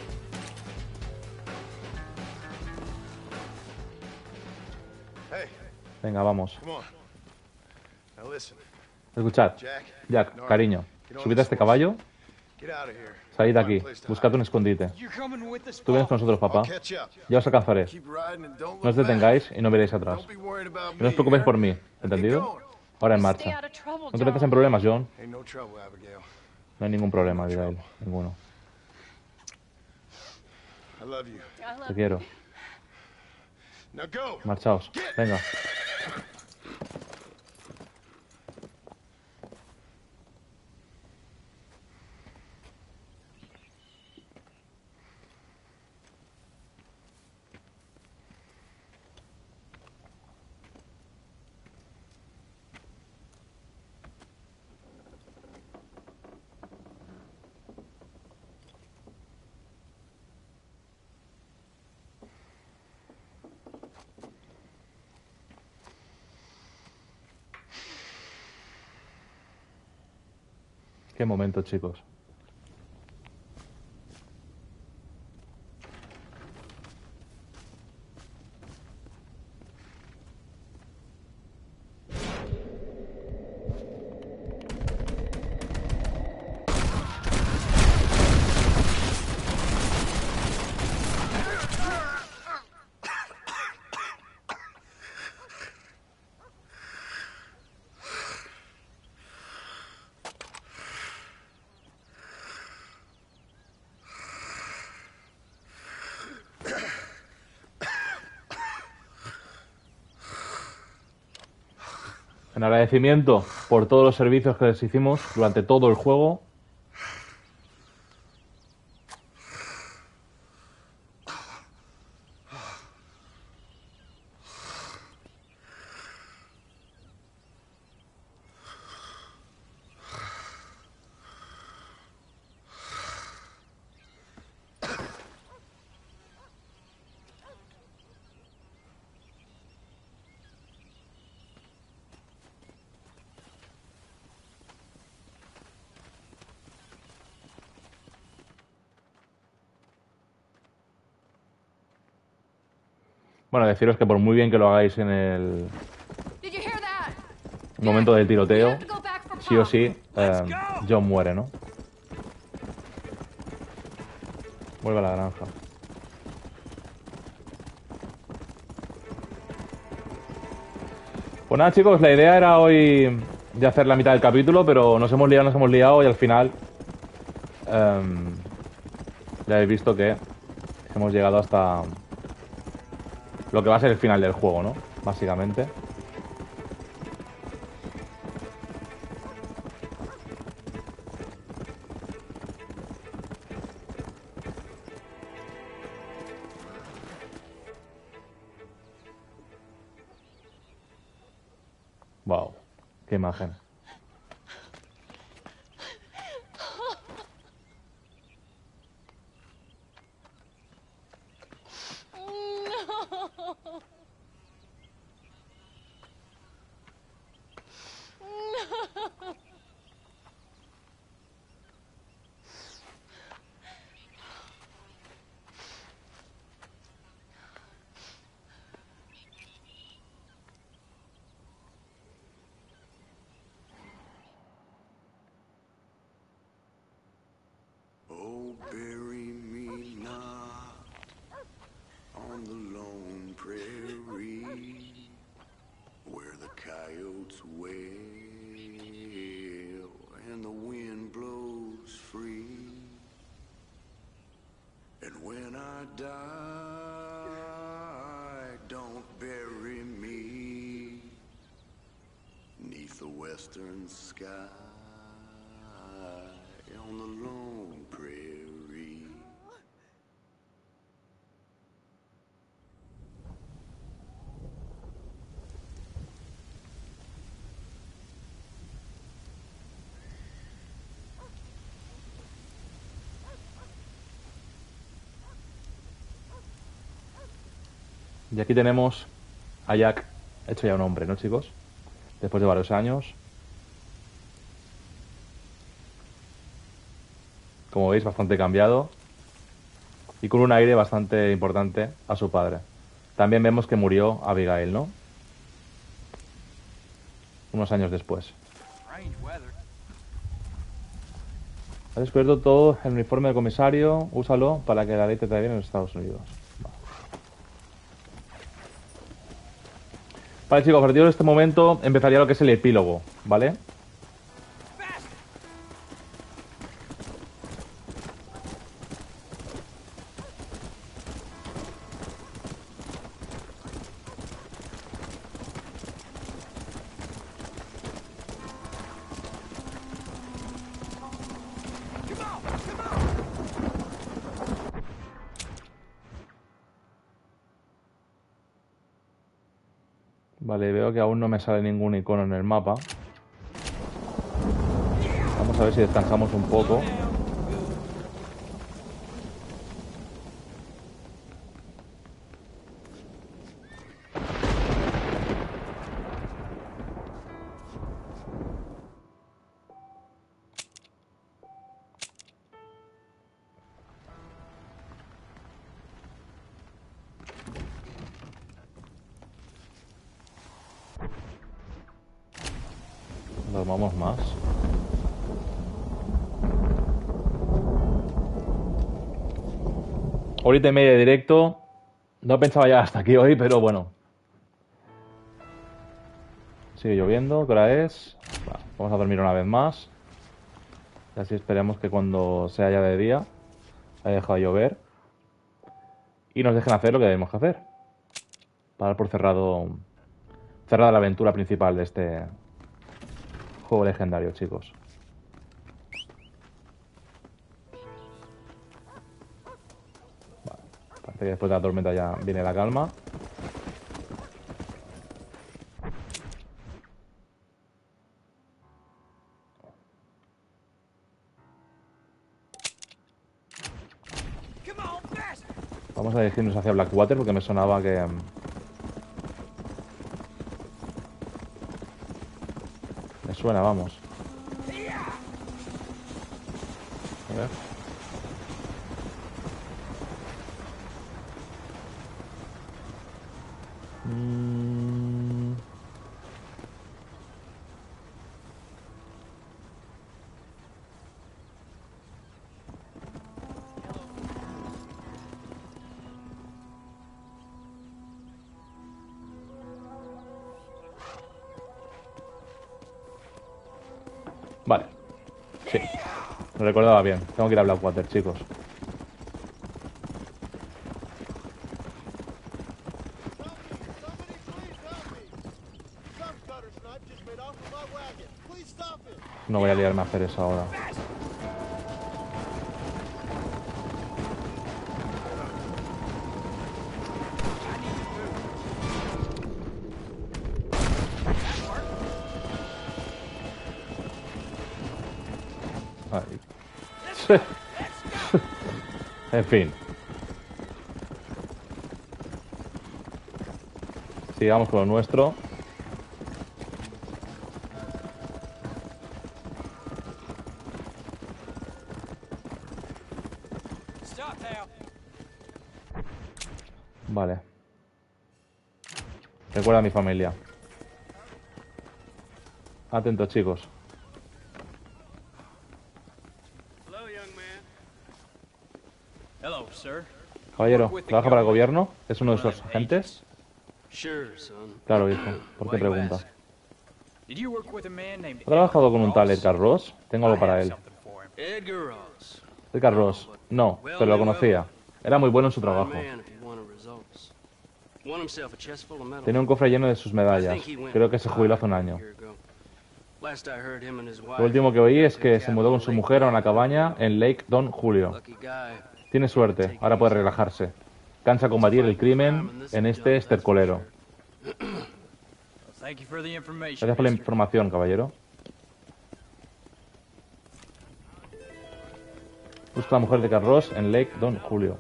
Hey, Venga, vamos. come on. Now listen, Escuchad. Jack. Jack, Nora, cariño. get on Subid a this este horse. caballo. Get out of here. Salid de Find a aquí. place to Buscad hide. un escondite. You're coming with us, Tú vienes con Paul. nosotros, papá. I'll catch up. Ya os alcanzaré. Keep riding and don't No os look back. detengáis y no miréis atrás. Don't be worried about No os me, preocupéis huh? por mí. Now get ¿Entendido? going. Ahora en Stay marcha. out of trouble, No te metas en John. problemas, John. Ain't no trouble, Abigail. No hay ningún problema, Abigail. Ninguno. I love you. I love Te quiero. Now go. Marchaos. Venga. Qué momento, chicos. En agradecimiento por todos los servicios que les hicimos durante todo el juego. Bueno, deciros que por muy bien que lo hagáis en el momento del tiroteo, sí o sí, eh, John muere, ¿no? Vuelve a la granja. Pues nada, chicos, la idea era hoy de hacer la mitad del capítulo, pero nos hemos liado, nos hemos liado y al final eh, ya habéis visto que hemos llegado hasta lo que va a ser el final del juego, ¿no? Básicamente. Wow, qué imagen. Oh, bury me not on the lone prairie where the coyotes wail and the wind blows free. And when I die, don't bury me 'neath the western sky on the lone prairie. Y aquí tenemos a Jack hecho ya un hombre, ¿no, chicos? Después de varios años. Como veis, bastante cambiado. Y con un aire bastante importante a su padre. También vemos que murió Abigail, ¿no? Unos años después. Ha descubierto todo el uniforme del comisario. Úsalo para que la ley te traiga bien en los Estados Unidos. Vale, vale, chicos, a partir de este momento empezaría lo que es el epílogo, ¿vale? Vale, veo que aún no me sale ningún icono en el mapa. Vamos a ver si descansamos un poco. Dormamos más. Horita y media de directo. No pensaba ya hasta aquí hoy, pero bueno. Sigue lloviendo. ¿Qué hora es? Va, vamos a dormir una vez más. Y así esperemos que cuando sea ya de día haya dejado de llover. Y nos dejen hacer lo que debemos que hacer. Para dar por cerrado... Cerrada la aventura principal de este juego legendario, chicos. Vale. Parece que después de la tormenta ya viene la calma. Vamos a dirigirnos hacia Blackwater porque me sonaba que... Me suena, vamos. A ver. Mm. Vale. Sí. Lo recordaba bien. Tengo que ir a Blackwater, chicos. No voy a liarme a hacer eso ahora. Ahí. En fin. Sigamos con lo nuestro. Vale. Recuerda a mi familia. Atentos, chicos. Caballero, ¿trabaja para el gobierno? ¿Es uno de sus agentes? Claro, hijo. ¿Por qué pregunta? ¿Ha trabajado con un tal Edgar Ross? Tengo algo para él. Edgar Ross. No, pero lo conocía. Era muy bueno en su trabajo. Tenía un cofre lleno de sus medallas. Creo que se jubiló hace un año. Lo último que oí es que se mudó con su mujer a una cabaña en Lake Don Julio. Tiene suerte, ahora puede relajarse. Cansa combatir el crimen en este estercolero. Gracias por la información, caballero. Busca a la mujer de Carlos en Lake Don Julio.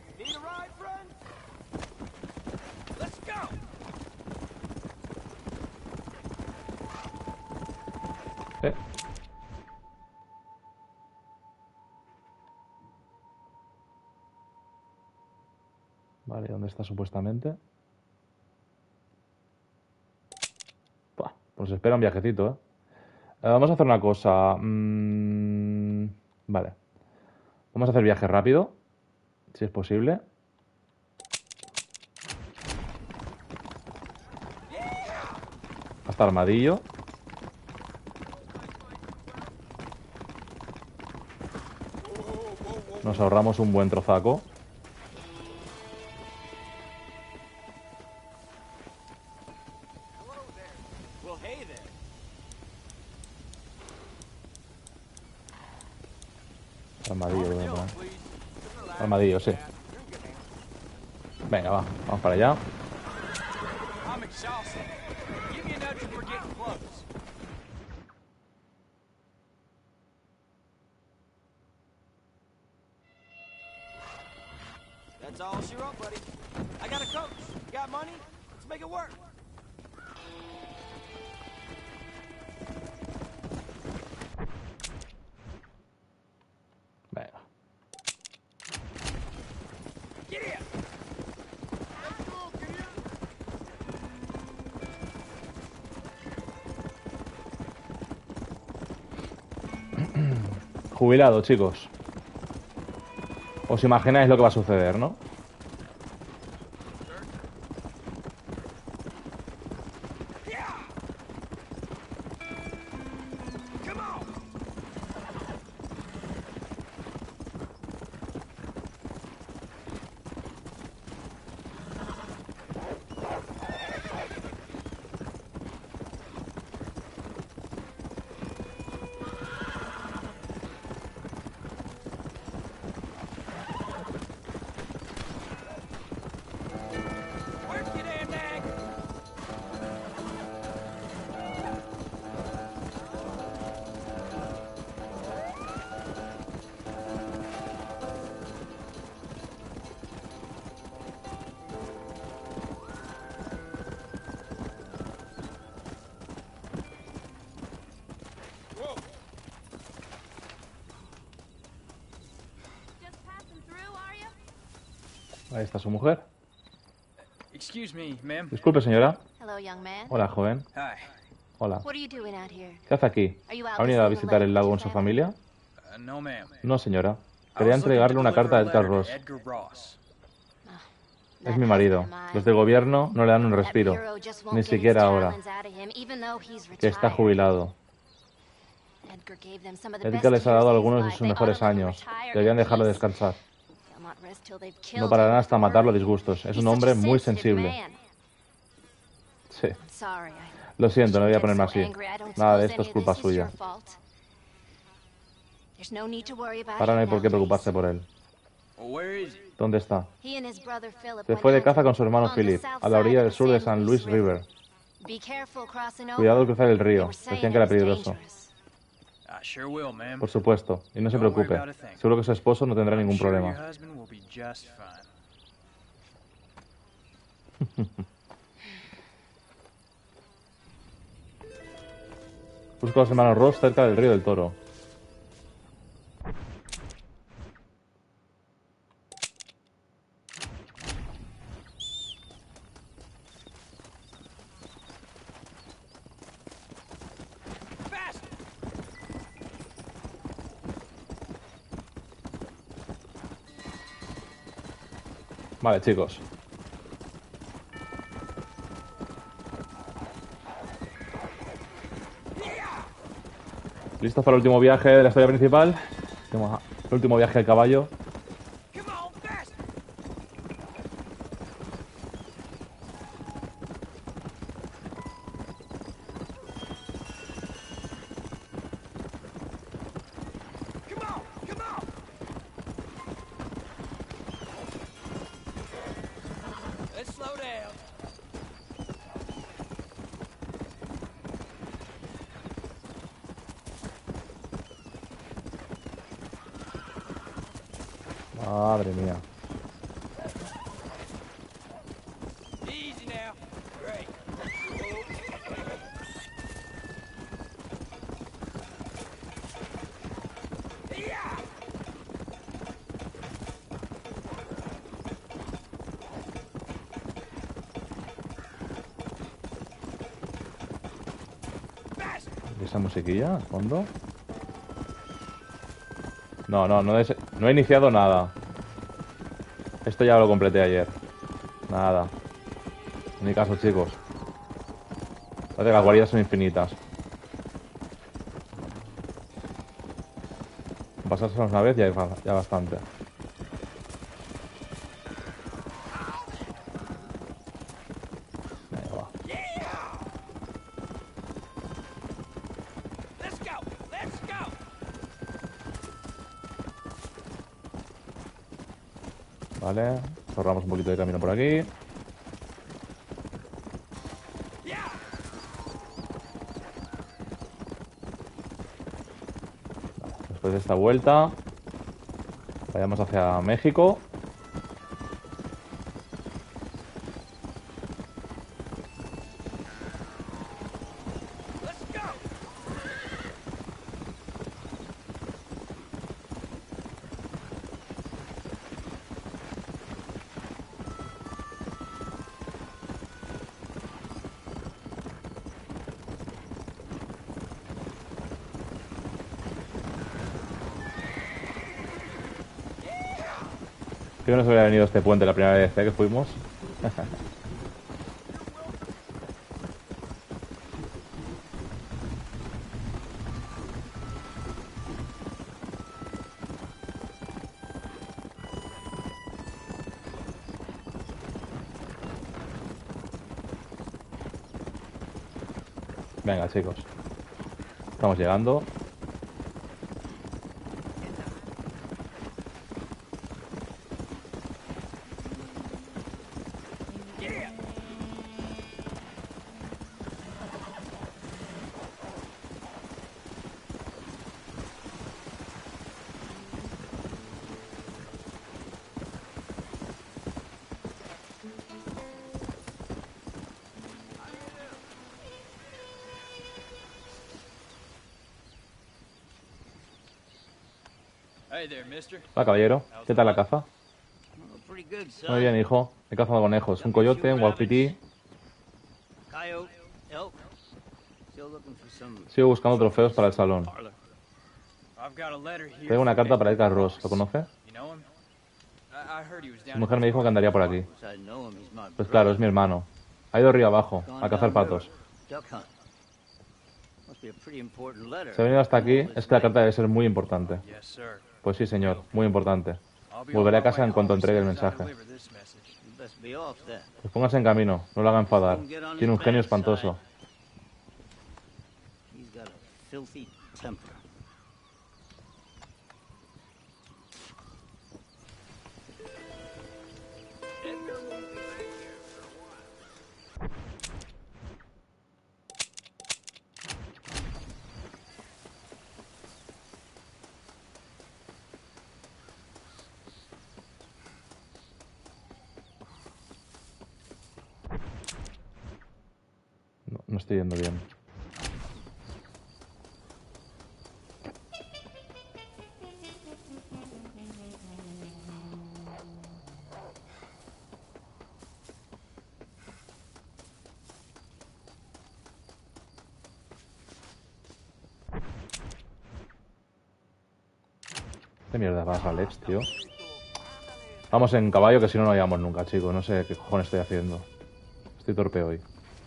Eh. Vale, ¿dónde está supuestamente? Buah, pues espera un viajecito, ¿eh? Eh, Vamos a hacer una cosa. Mm, vale. Vamos a hacer viaje rápido, si es posible. Hasta Armadillo. Nos ahorramos un buen trozaco. Armadillo, voy a poner. Armadillo, sí. Venga, va, vamos para allá. That's all she wrote, buddy. I got a coach. You got money? Let's make it work. Venga. Jubilado, chicos. Os imagináis lo que va a suceder, ¿no? Ahí está su mujer. Excuse me, ma'am. Disculpe, señora. Hello, young man. Hola, joven. Hi. Hola. What are you doing out here? ¿Qué hace aquí? ¿Ha venido a visitar el lago con su familia? Uh, no, ma'am. No, señora. I Quería was looking entregarle to una deliver carta a a Edgar letter to Ross. Edgar Ross. Es mi marido. Los del gobierno no le dan un respiro. Ni siquiera ahora, que está jubilado. Edgar les ha dado algunos de sus mejores años. Deberían dejarlo descansar. No pararán hasta matarlo a disgustos. Es un hombre muy sensible. Sí. Lo siento, no voy a ponerme así. Nada de esto es culpa suya. Ahora no hay por qué preocuparse por él. Where is he? ¿Dónde está? Se fue de caza con su hermano Philip, a la orilla del sur de San Luis River. Cuidado al cruzar el río. Decían que era peligroso. I sure will, ma'am. Por supuesto. Y no se preocupe. Seguro que su esposo no tendrá ningún Sure your problema. husband will be just fine. Busco a los hermanos Ross cerca del río del Toro. Vale, chicos. ¿Listos para el último viaje de la historia principal? El último viaje al caballo. Let's slow down. Madre mía. Easy now. Great. ¿Y esa musiquilla al fondo? No, no, no, es, no he iniciado nada. Esto ya lo completé ayer. Nada. En mi caso, chicos. Parece que las guaridas son infinitas. Pasárselas una vez ya hay ba- ya bastante. Ahí va. Let's go. Let's go. Vale. Ahorramos un poquito de camino por aquí. Después de esta vuelta, vayamos hacia México. Let's go. Creo que no se había venido este puente la primera vez, ¿eh? Que fuimos. Venga, chicos. Estamos llegando. Hey there, mister. Hola, caballero. ¿Qué tal la caza? Oh, pretty good, son. Muy bien, hijo. He cazado conejos. Un coyote, un wapiti. Coyote, elk. Still looking for some Sigo buscando trofeos para el salón. Parlor. I've got a letter here. Tengo una from carta para Edgar Edgar Ross. ¿Lo conoce? You know him? I, I heard he was Su down mujer at me dijo que andaría por aquí. I know him, he's my Pues claro, es mi hermano. Ha ido río abajo, a cazar patos. Duck hunt. Must be a pretty important letter. Si ha venido hasta aquí, es que la carta debe ser muy importante. Yes, sir. Pues sí, señor, muy importante. I'll be Volveré on a my casa way en cuanto home as entregue el soon as I mensaje. deliver this message. You best be off then. Pues póngase en camino, no lo haga enfadar. Tiene un genio espantoso. He's got a filthy temper. No, no estoy yendo bien. ¿Qué mierda vas, Alex, tío? Vamos en caballo, que si no, no llegamos nunca, chicos. No sé qué cojones estoy haciendo. Estoy torpe hoy.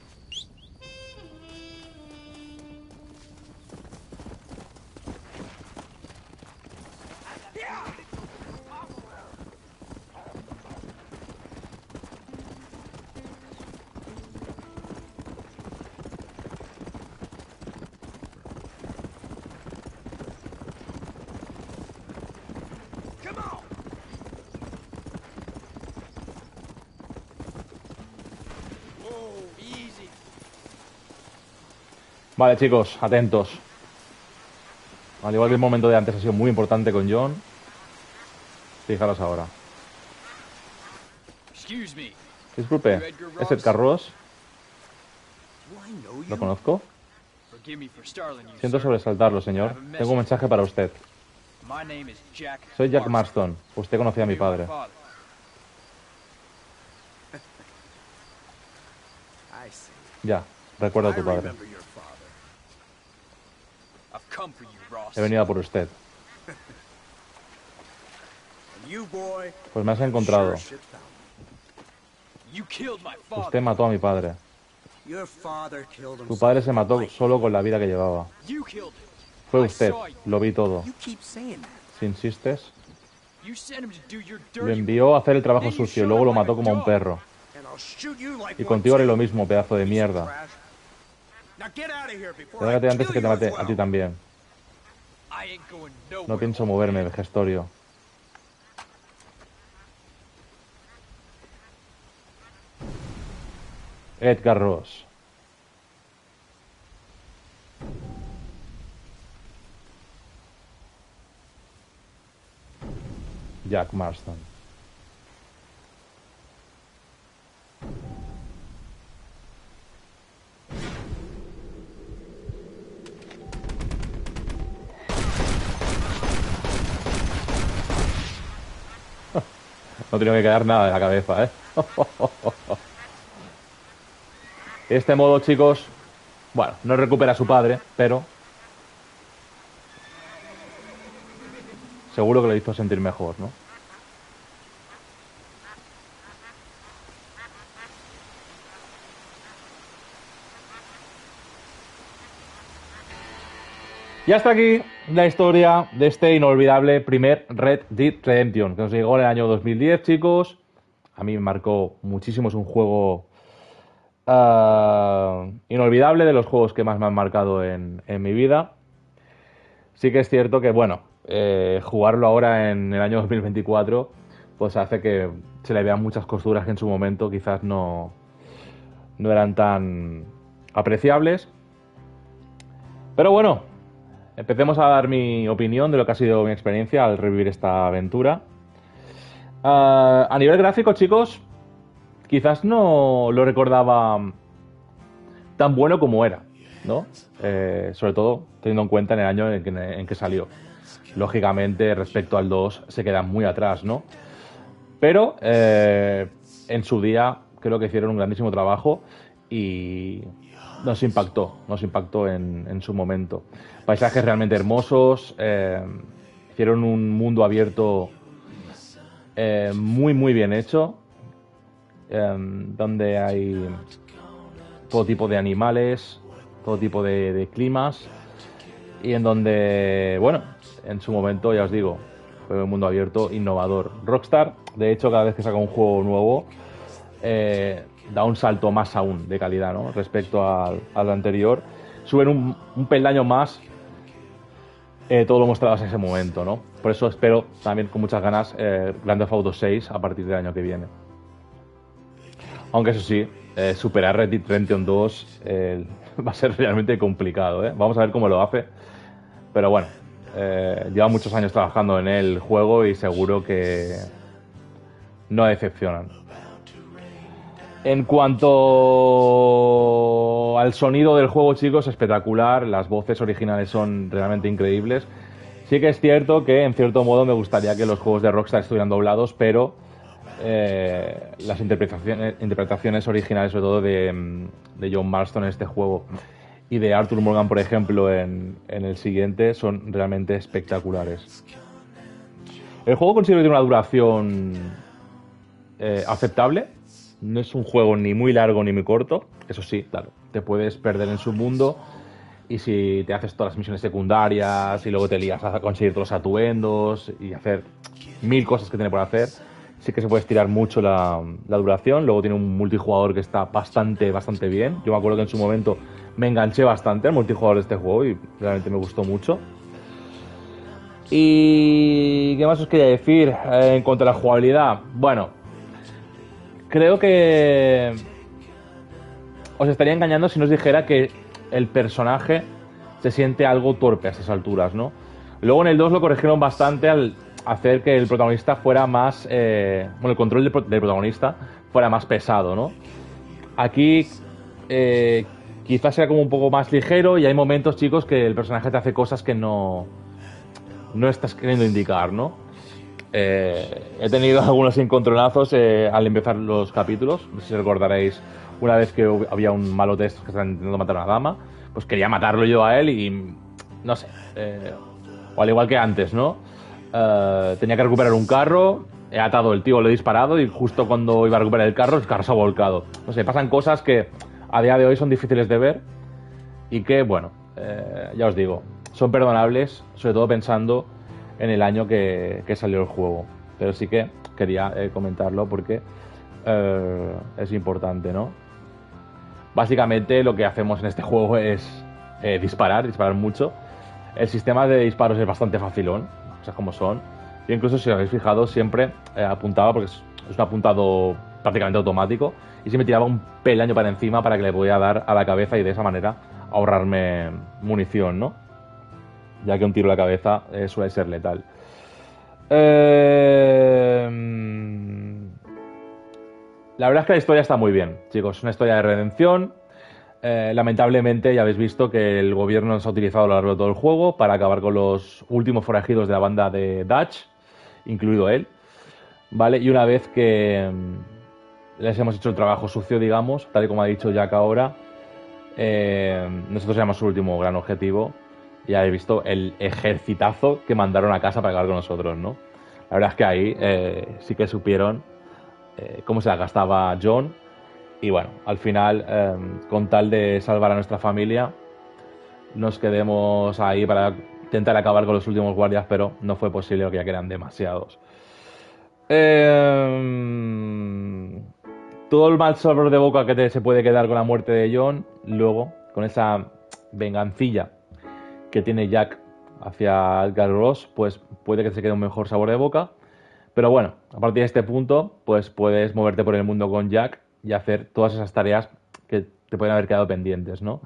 Vale, chicos, atentos. Al igual que el momento de antes ha sido muy importante con John. Fijaros ahora. Excuse me. Disculpe, ¿es Edgar Ross? ¿Lo conozco? Forgive me for startling you, Siento sir. sobresaltarlo, señor. Tengo un mensaje para usted. My name is Jack Soy Jack Marston. Marston. Usted conocía a mi You are my padre. father. I see. Ya, recuerdo a I tu padre. remember your father. I've come for you, Ross. He venido a por usted. And you, boy, Pues me has encontrado. sure shit found me. You killed my father. Usted mató a mi padre. Your father killed Tu himself. padre se mató Like, solo con la vida que llevaba. You killed him. Fue I usted. saw you. Lo vi todo. You keep saying that. Si insistes, You sent him to do your lo dirty envió a hacer el trabajo Then you sucio y shot luego him lo like mató a como a un dog. perro. And I'll shoot you like Y one contigo haré too, lo mismo, pedazo de piece of mierda. trash. Now get out of here before I Lárgate antes de kill que te you mate as a ti well. también. I ain't going nowhere. No pienso moverme, vejestorio. Edgar Ross. Jack Marston. No tengo que quedar nada de la cabeza, ¿eh? De este modo, chicos, bueno, no recupera a su padre, pero seguro que lo hizo sentir mejor, ¿no? Y hasta aquí la historia de este inolvidable primer Red Dead Redemption, que nos llegó en el año dos mil diez, chicos. A mí me marcó muchísimo, es un juego uh, inolvidable, de los juegos que más me han marcado en, en mi vida. Sí que es cierto que, bueno, eh, jugarlo ahora en el año dos mil veinticuatro, pues hace que se le vean muchas costuras que en su momento quizás no, no eran tan apreciables. Pero bueno, empecemos a dar mi opinión de lo que ha sido mi experiencia al revivir esta aventura. Uh, a nivel gráfico, chicos, quizás no lo recordaba tan bueno como era, ¿no? Eh, sobre todo teniendo en cuenta en el año en que, en que salió. Lógicamente, respecto al dos, se queda muy atrás, ¿no? Pero eh, en su día creo que hicieron un grandísimo trabajo y nos impactó, nos impactó en, en su momento. Paisajes realmente hermosos, eh, hicieron un mundo abierto eh, muy muy bien hecho, eh, donde hay todo tipo de animales, todo tipo de, de climas, y en donde, bueno, en su momento, ya os digo, fue un mundo abierto innovador. Rockstar, de hecho, cada vez que saca un juego nuevo, eh, da un salto más aún de calidad, ¿no? Respecto al, al anterior. Suben un, un peldaño más eh, todo lo mostrado en ese momento, ¿no? Por eso espero también con muchas ganas eh, Grand Theft Auto seis a partir del año que viene. Aunque eso sí, eh, superar Red Dead Redemption dos eh, va a ser realmente complicado, ¿eh? Vamos a ver cómo lo hace. Pero bueno, eh, lleva muchos años trabajando en el juego y seguro que no decepcionan. En cuanto al sonido del juego, chicos, espectacular. Las voces originales son realmente increíbles. Sí que es cierto que, en cierto modo, me gustaría que los juegos de Rockstar estuvieran doblados, pero eh, las interpretaciones, interpretaciones originales, sobre todo de, de John Marston en este juego y de Arthur Morgan, por ejemplo, en, en el siguiente, son realmente espectaculares. El juego considero que tiene una duración eh, aceptable. No es un juego ni muy largo ni muy corto. Eso sí, claro, te puedes perder en su mundo. Y si te haces todas las misiones secundarias y luego te lías a conseguir todos los atuendos y hacer mil cosas que tiene por hacer, sí que se puede estirar mucho la, la duración. Luego tiene un multijugador que está bastante, bastante bien. Yo me acuerdo que en su momento me enganché bastante al multijugador de este juego y realmente me gustó mucho. ¿Y qué más os quería decir eh, en cuanto a la jugabilidad? Bueno, creo que os estaría engañando si no os dijera que el personaje se siente algo torpe a estas alturas, ¿no? Luego en el dos lo corrigieron bastante al hacer que el protagonista fuera más... Eh, bueno, el control del, del protagonista fuera más pesado, ¿no? Aquí eh, quizás sea como un poco más ligero y hay momentos, chicos, que el personaje te hace cosas que no, no estás queriendo indicar, ¿no? Eh, he tenido algunos encontronazos eh, al empezar los capítulos. No sé si recordaréis una vez que había un malo de estos que estaban intentando matar a una dama, pues quería matarlo yo a él y no sé, eh, o al igual que antes, ¿no? Eh, tenía que recuperar un carro, he atado el tío, lo he disparado y justo cuando iba a recuperar el carro, el carro se ha volcado. No sé, pasan cosas que a día de hoy son difíciles de ver y que, bueno, eh, ya os digo, son perdonables, sobre todo pensando en el año que, que salió el juego. Pero sí que quería eh, comentarlo porque eh, es importante, ¿no? Básicamente lo que hacemos en este juego es eh, disparar, disparar mucho. El sistema de disparos es bastante facilón, cosas como son. Yo incluso, si os habéis fijado, siempre eh, apuntaba, porque es, es un apuntado prácticamente automático, y siempre tiraba un peldaño para encima para que le podía dar a la cabeza y de esa manera ahorrarme munición, ¿no? Ya que un tiro a la cabeza eh, suele ser letal. Eh... La verdad es que la historia está muy bien, chicos. Es una historia de redención. Eh, lamentablemente ya habéis visto que el gobierno nos ha utilizado a lo largo de todo el juego para acabar con los últimos forajidos de la banda de Dutch, incluido él, ¿vale? Y una vez que mm, les hemos hecho el trabajo sucio, digamos, tal y como ha dicho Jack ahora, eh, nosotros éramos su último gran objetivo. Ya habéis visto el ejercitazo que mandaron a casa para acabar con nosotros, ¿no? La verdad es que ahí eh, sí que supieron eh, cómo se la gastaba John. Y bueno, al final, eh, con tal de salvar a nuestra familia, nos quedemos ahí para intentar acabar con los últimos guardias, pero no fue posible porque ya que eran demasiados. Eh, todo el mal sabor de boca que te, se puede quedar con la muerte de John, luego, con esa vengancilla que tiene Jack hacia Edgar Ross, pues puede que se quede un mejor sabor de boca. Pero bueno, a partir de este punto, pues puedes moverte por el mundo con Jack y hacer todas esas tareas que te pueden haber quedado pendientes, ¿no?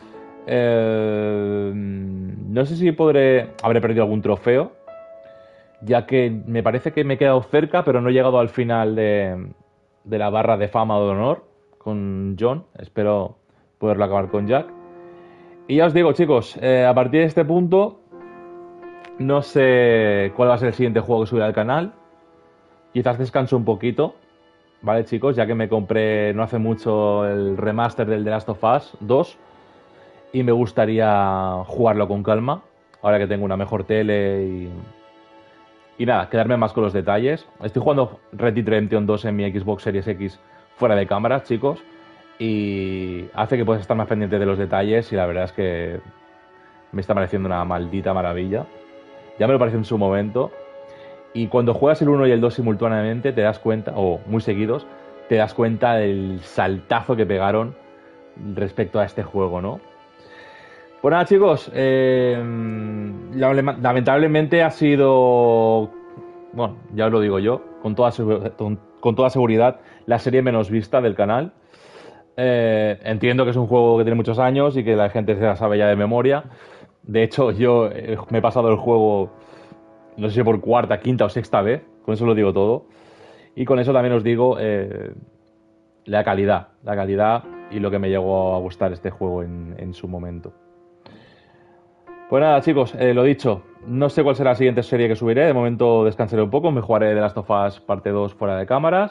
Eh, no sé si podré... Habré perdido algún trofeo, ya que me parece que me he quedado cerca, pero no he llegado al final de, de la barra de fama o de honor con John. Espero poderlo acabar con Jack. Y ya os digo, chicos, eh, a partir de este punto, no sé cuál va a ser el siguiente juego que subiré al canal. Quizás descanso un poquito, ¿vale, chicos? Ya que me compré no hace mucho el remaster del The Last of Us dos y me gustaría jugarlo con calma, ahora que tengo una mejor tele y... Y nada, quedarme más con los detalles. Estoy jugando Red Dead Redemption dos en mi Xbox Series X fuera de cámara, chicos, y hace que puedas estar más pendiente de los detalles y la verdad es que me está pareciendo una maldita maravilla. Ya me lo pareció en su momento. Y cuando juegas el uno y el dos simultáneamente te das cuenta, o muy seguidos, te das cuenta del saltazo que pegaron respecto a este juego, ¿no? Pues nada, chicos, eh, lamentablemente ha sido, bueno, ya os lo digo yo, con toda, con toda seguridad, la serie menos vista del canal. Eh, entiendo que es un juego que tiene muchos años y que la gente se la sabe ya de memoria. De hecho, yo eh, me he pasado el juego, no sé si por cuarta, quinta o sexta vez, con eso lo digo todo. Y con eso también os digo eh, la calidad, la calidad y lo que me llegó a gustar este juego en, en su momento. Pues nada, chicos, eh, lo dicho, no sé cuál será la siguiente serie que subiré. De momento descansaré un poco, me jugaré The Last of Us parte dos fuera de cámaras.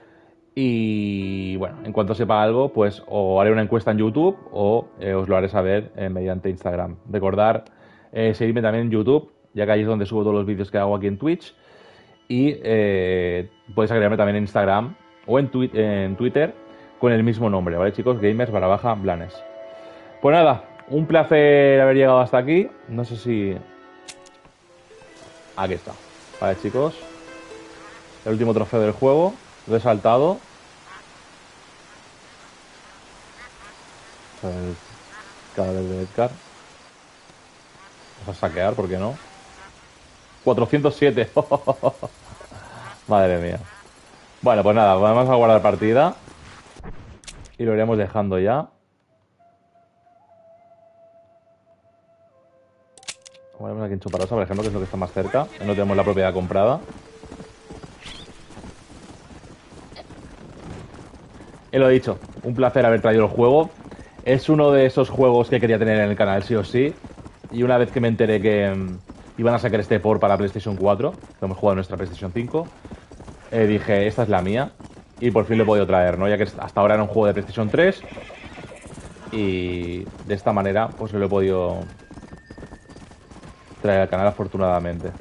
Y bueno, en cuanto sepa algo, pues o haré una encuesta en YouTube o eh, os lo haré saber eh, mediante Instagram. Recordar eh, seguirme también en YouTube, ya que ahí es donde subo todos los vídeos que hago aquí en Twitch. Y eh, podéis agregarme también en Instagram o en, twi en Twitter con el mismo nombre, ¿vale, chicos? Gamers barra baja Blanes. Pues nada, un placer haber llegado hasta aquí. No sé si... Aquí está. Vale, chicos. El último trofeo del juego. Lo he saltado. El cadáver de Edgar. Vamos a saquear, ¿por qué no? cuatrocientos siete. Madre mía. Bueno, pues nada, vamos a guardar partida. Y lo iremos dejando ya. Ponemos aquí en Chuparosa, por ejemplo, que es lo que está más cerca. No tenemos la propiedad comprada. Y lo dicho, un placer haber traído el juego. Es uno de esos juegos que quería tener en el canal sí o sí. Y una vez que me enteré que um, iban a sacar este port para PlayStation cuatro, que hemos jugado en nuestra PlayStation cinco, eh, dije, esta es la mía. Y por fin lo he podido traer, ¿no? Ya que hasta ahora era un juego de PlayStation tres. Y de esta manera, pues lo he podido traer al canal, afortunadamente.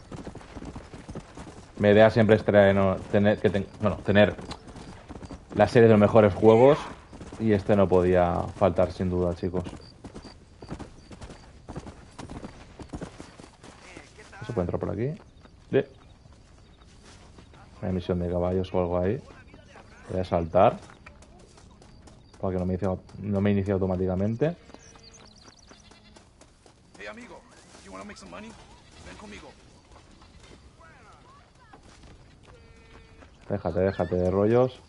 Mi idea siempre es traer, no, tener, que ten, bueno, tener la serie de los mejores juegos. Y este no podía faltar, sin duda, chicos. ¿Se puede entrar por aquí? Sí. Una emisión de caballos o algo ahí. Voy a saltar para que no me inicie, no me inicie automáticamente. Hey, amigo, you wanna make some money? Ven conmigo. Déjate, déjate de rollos.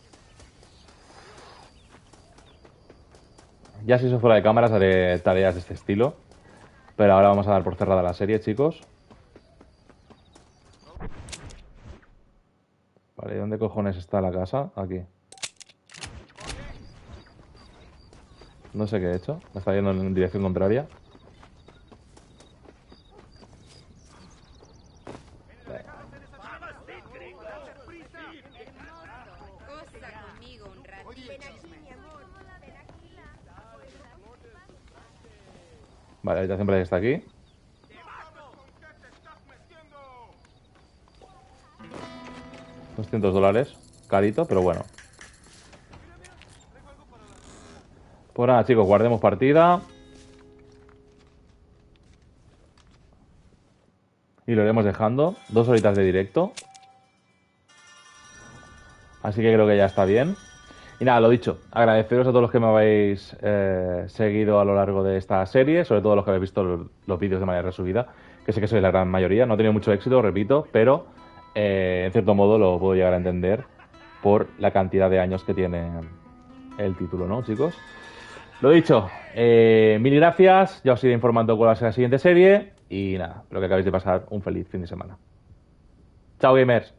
Ya si eso fuera de cámaras haré tareas de este estilo. Pero ahora vamos a dar por cerrada la serie, chicos. Vale, ¿dónde cojones está la casa? Aquí. No sé qué he hecho. Me está yendo en dirección contraria. Vale, la habitación parece que está aquí. doscientos dólares. Carito, pero bueno. Pues nada, chicos, guardemos partida. Y lo iremos dejando. Dos horitas de directo. Así que creo que ya está bien. Y nada, lo dicho, agradeceros a todos los que me habéis eh, seguido a lo largo de esta serie, sobre todo los que habéis visto los, los vídeos de manera resubida, que sé que sois la gran mayoría. No he tenido mucho éxito, repito, pero eh, en cierto modo lo puedo llegar a entender por la cantidad de años que tiene el título, ¿no, chicos? Lo dicho, eh, mil gracias, ya os iré informando cuál va a ser la siguiente serie y nada, espero que acabéis de pasar un feliz fin de semana. Chao, gamers.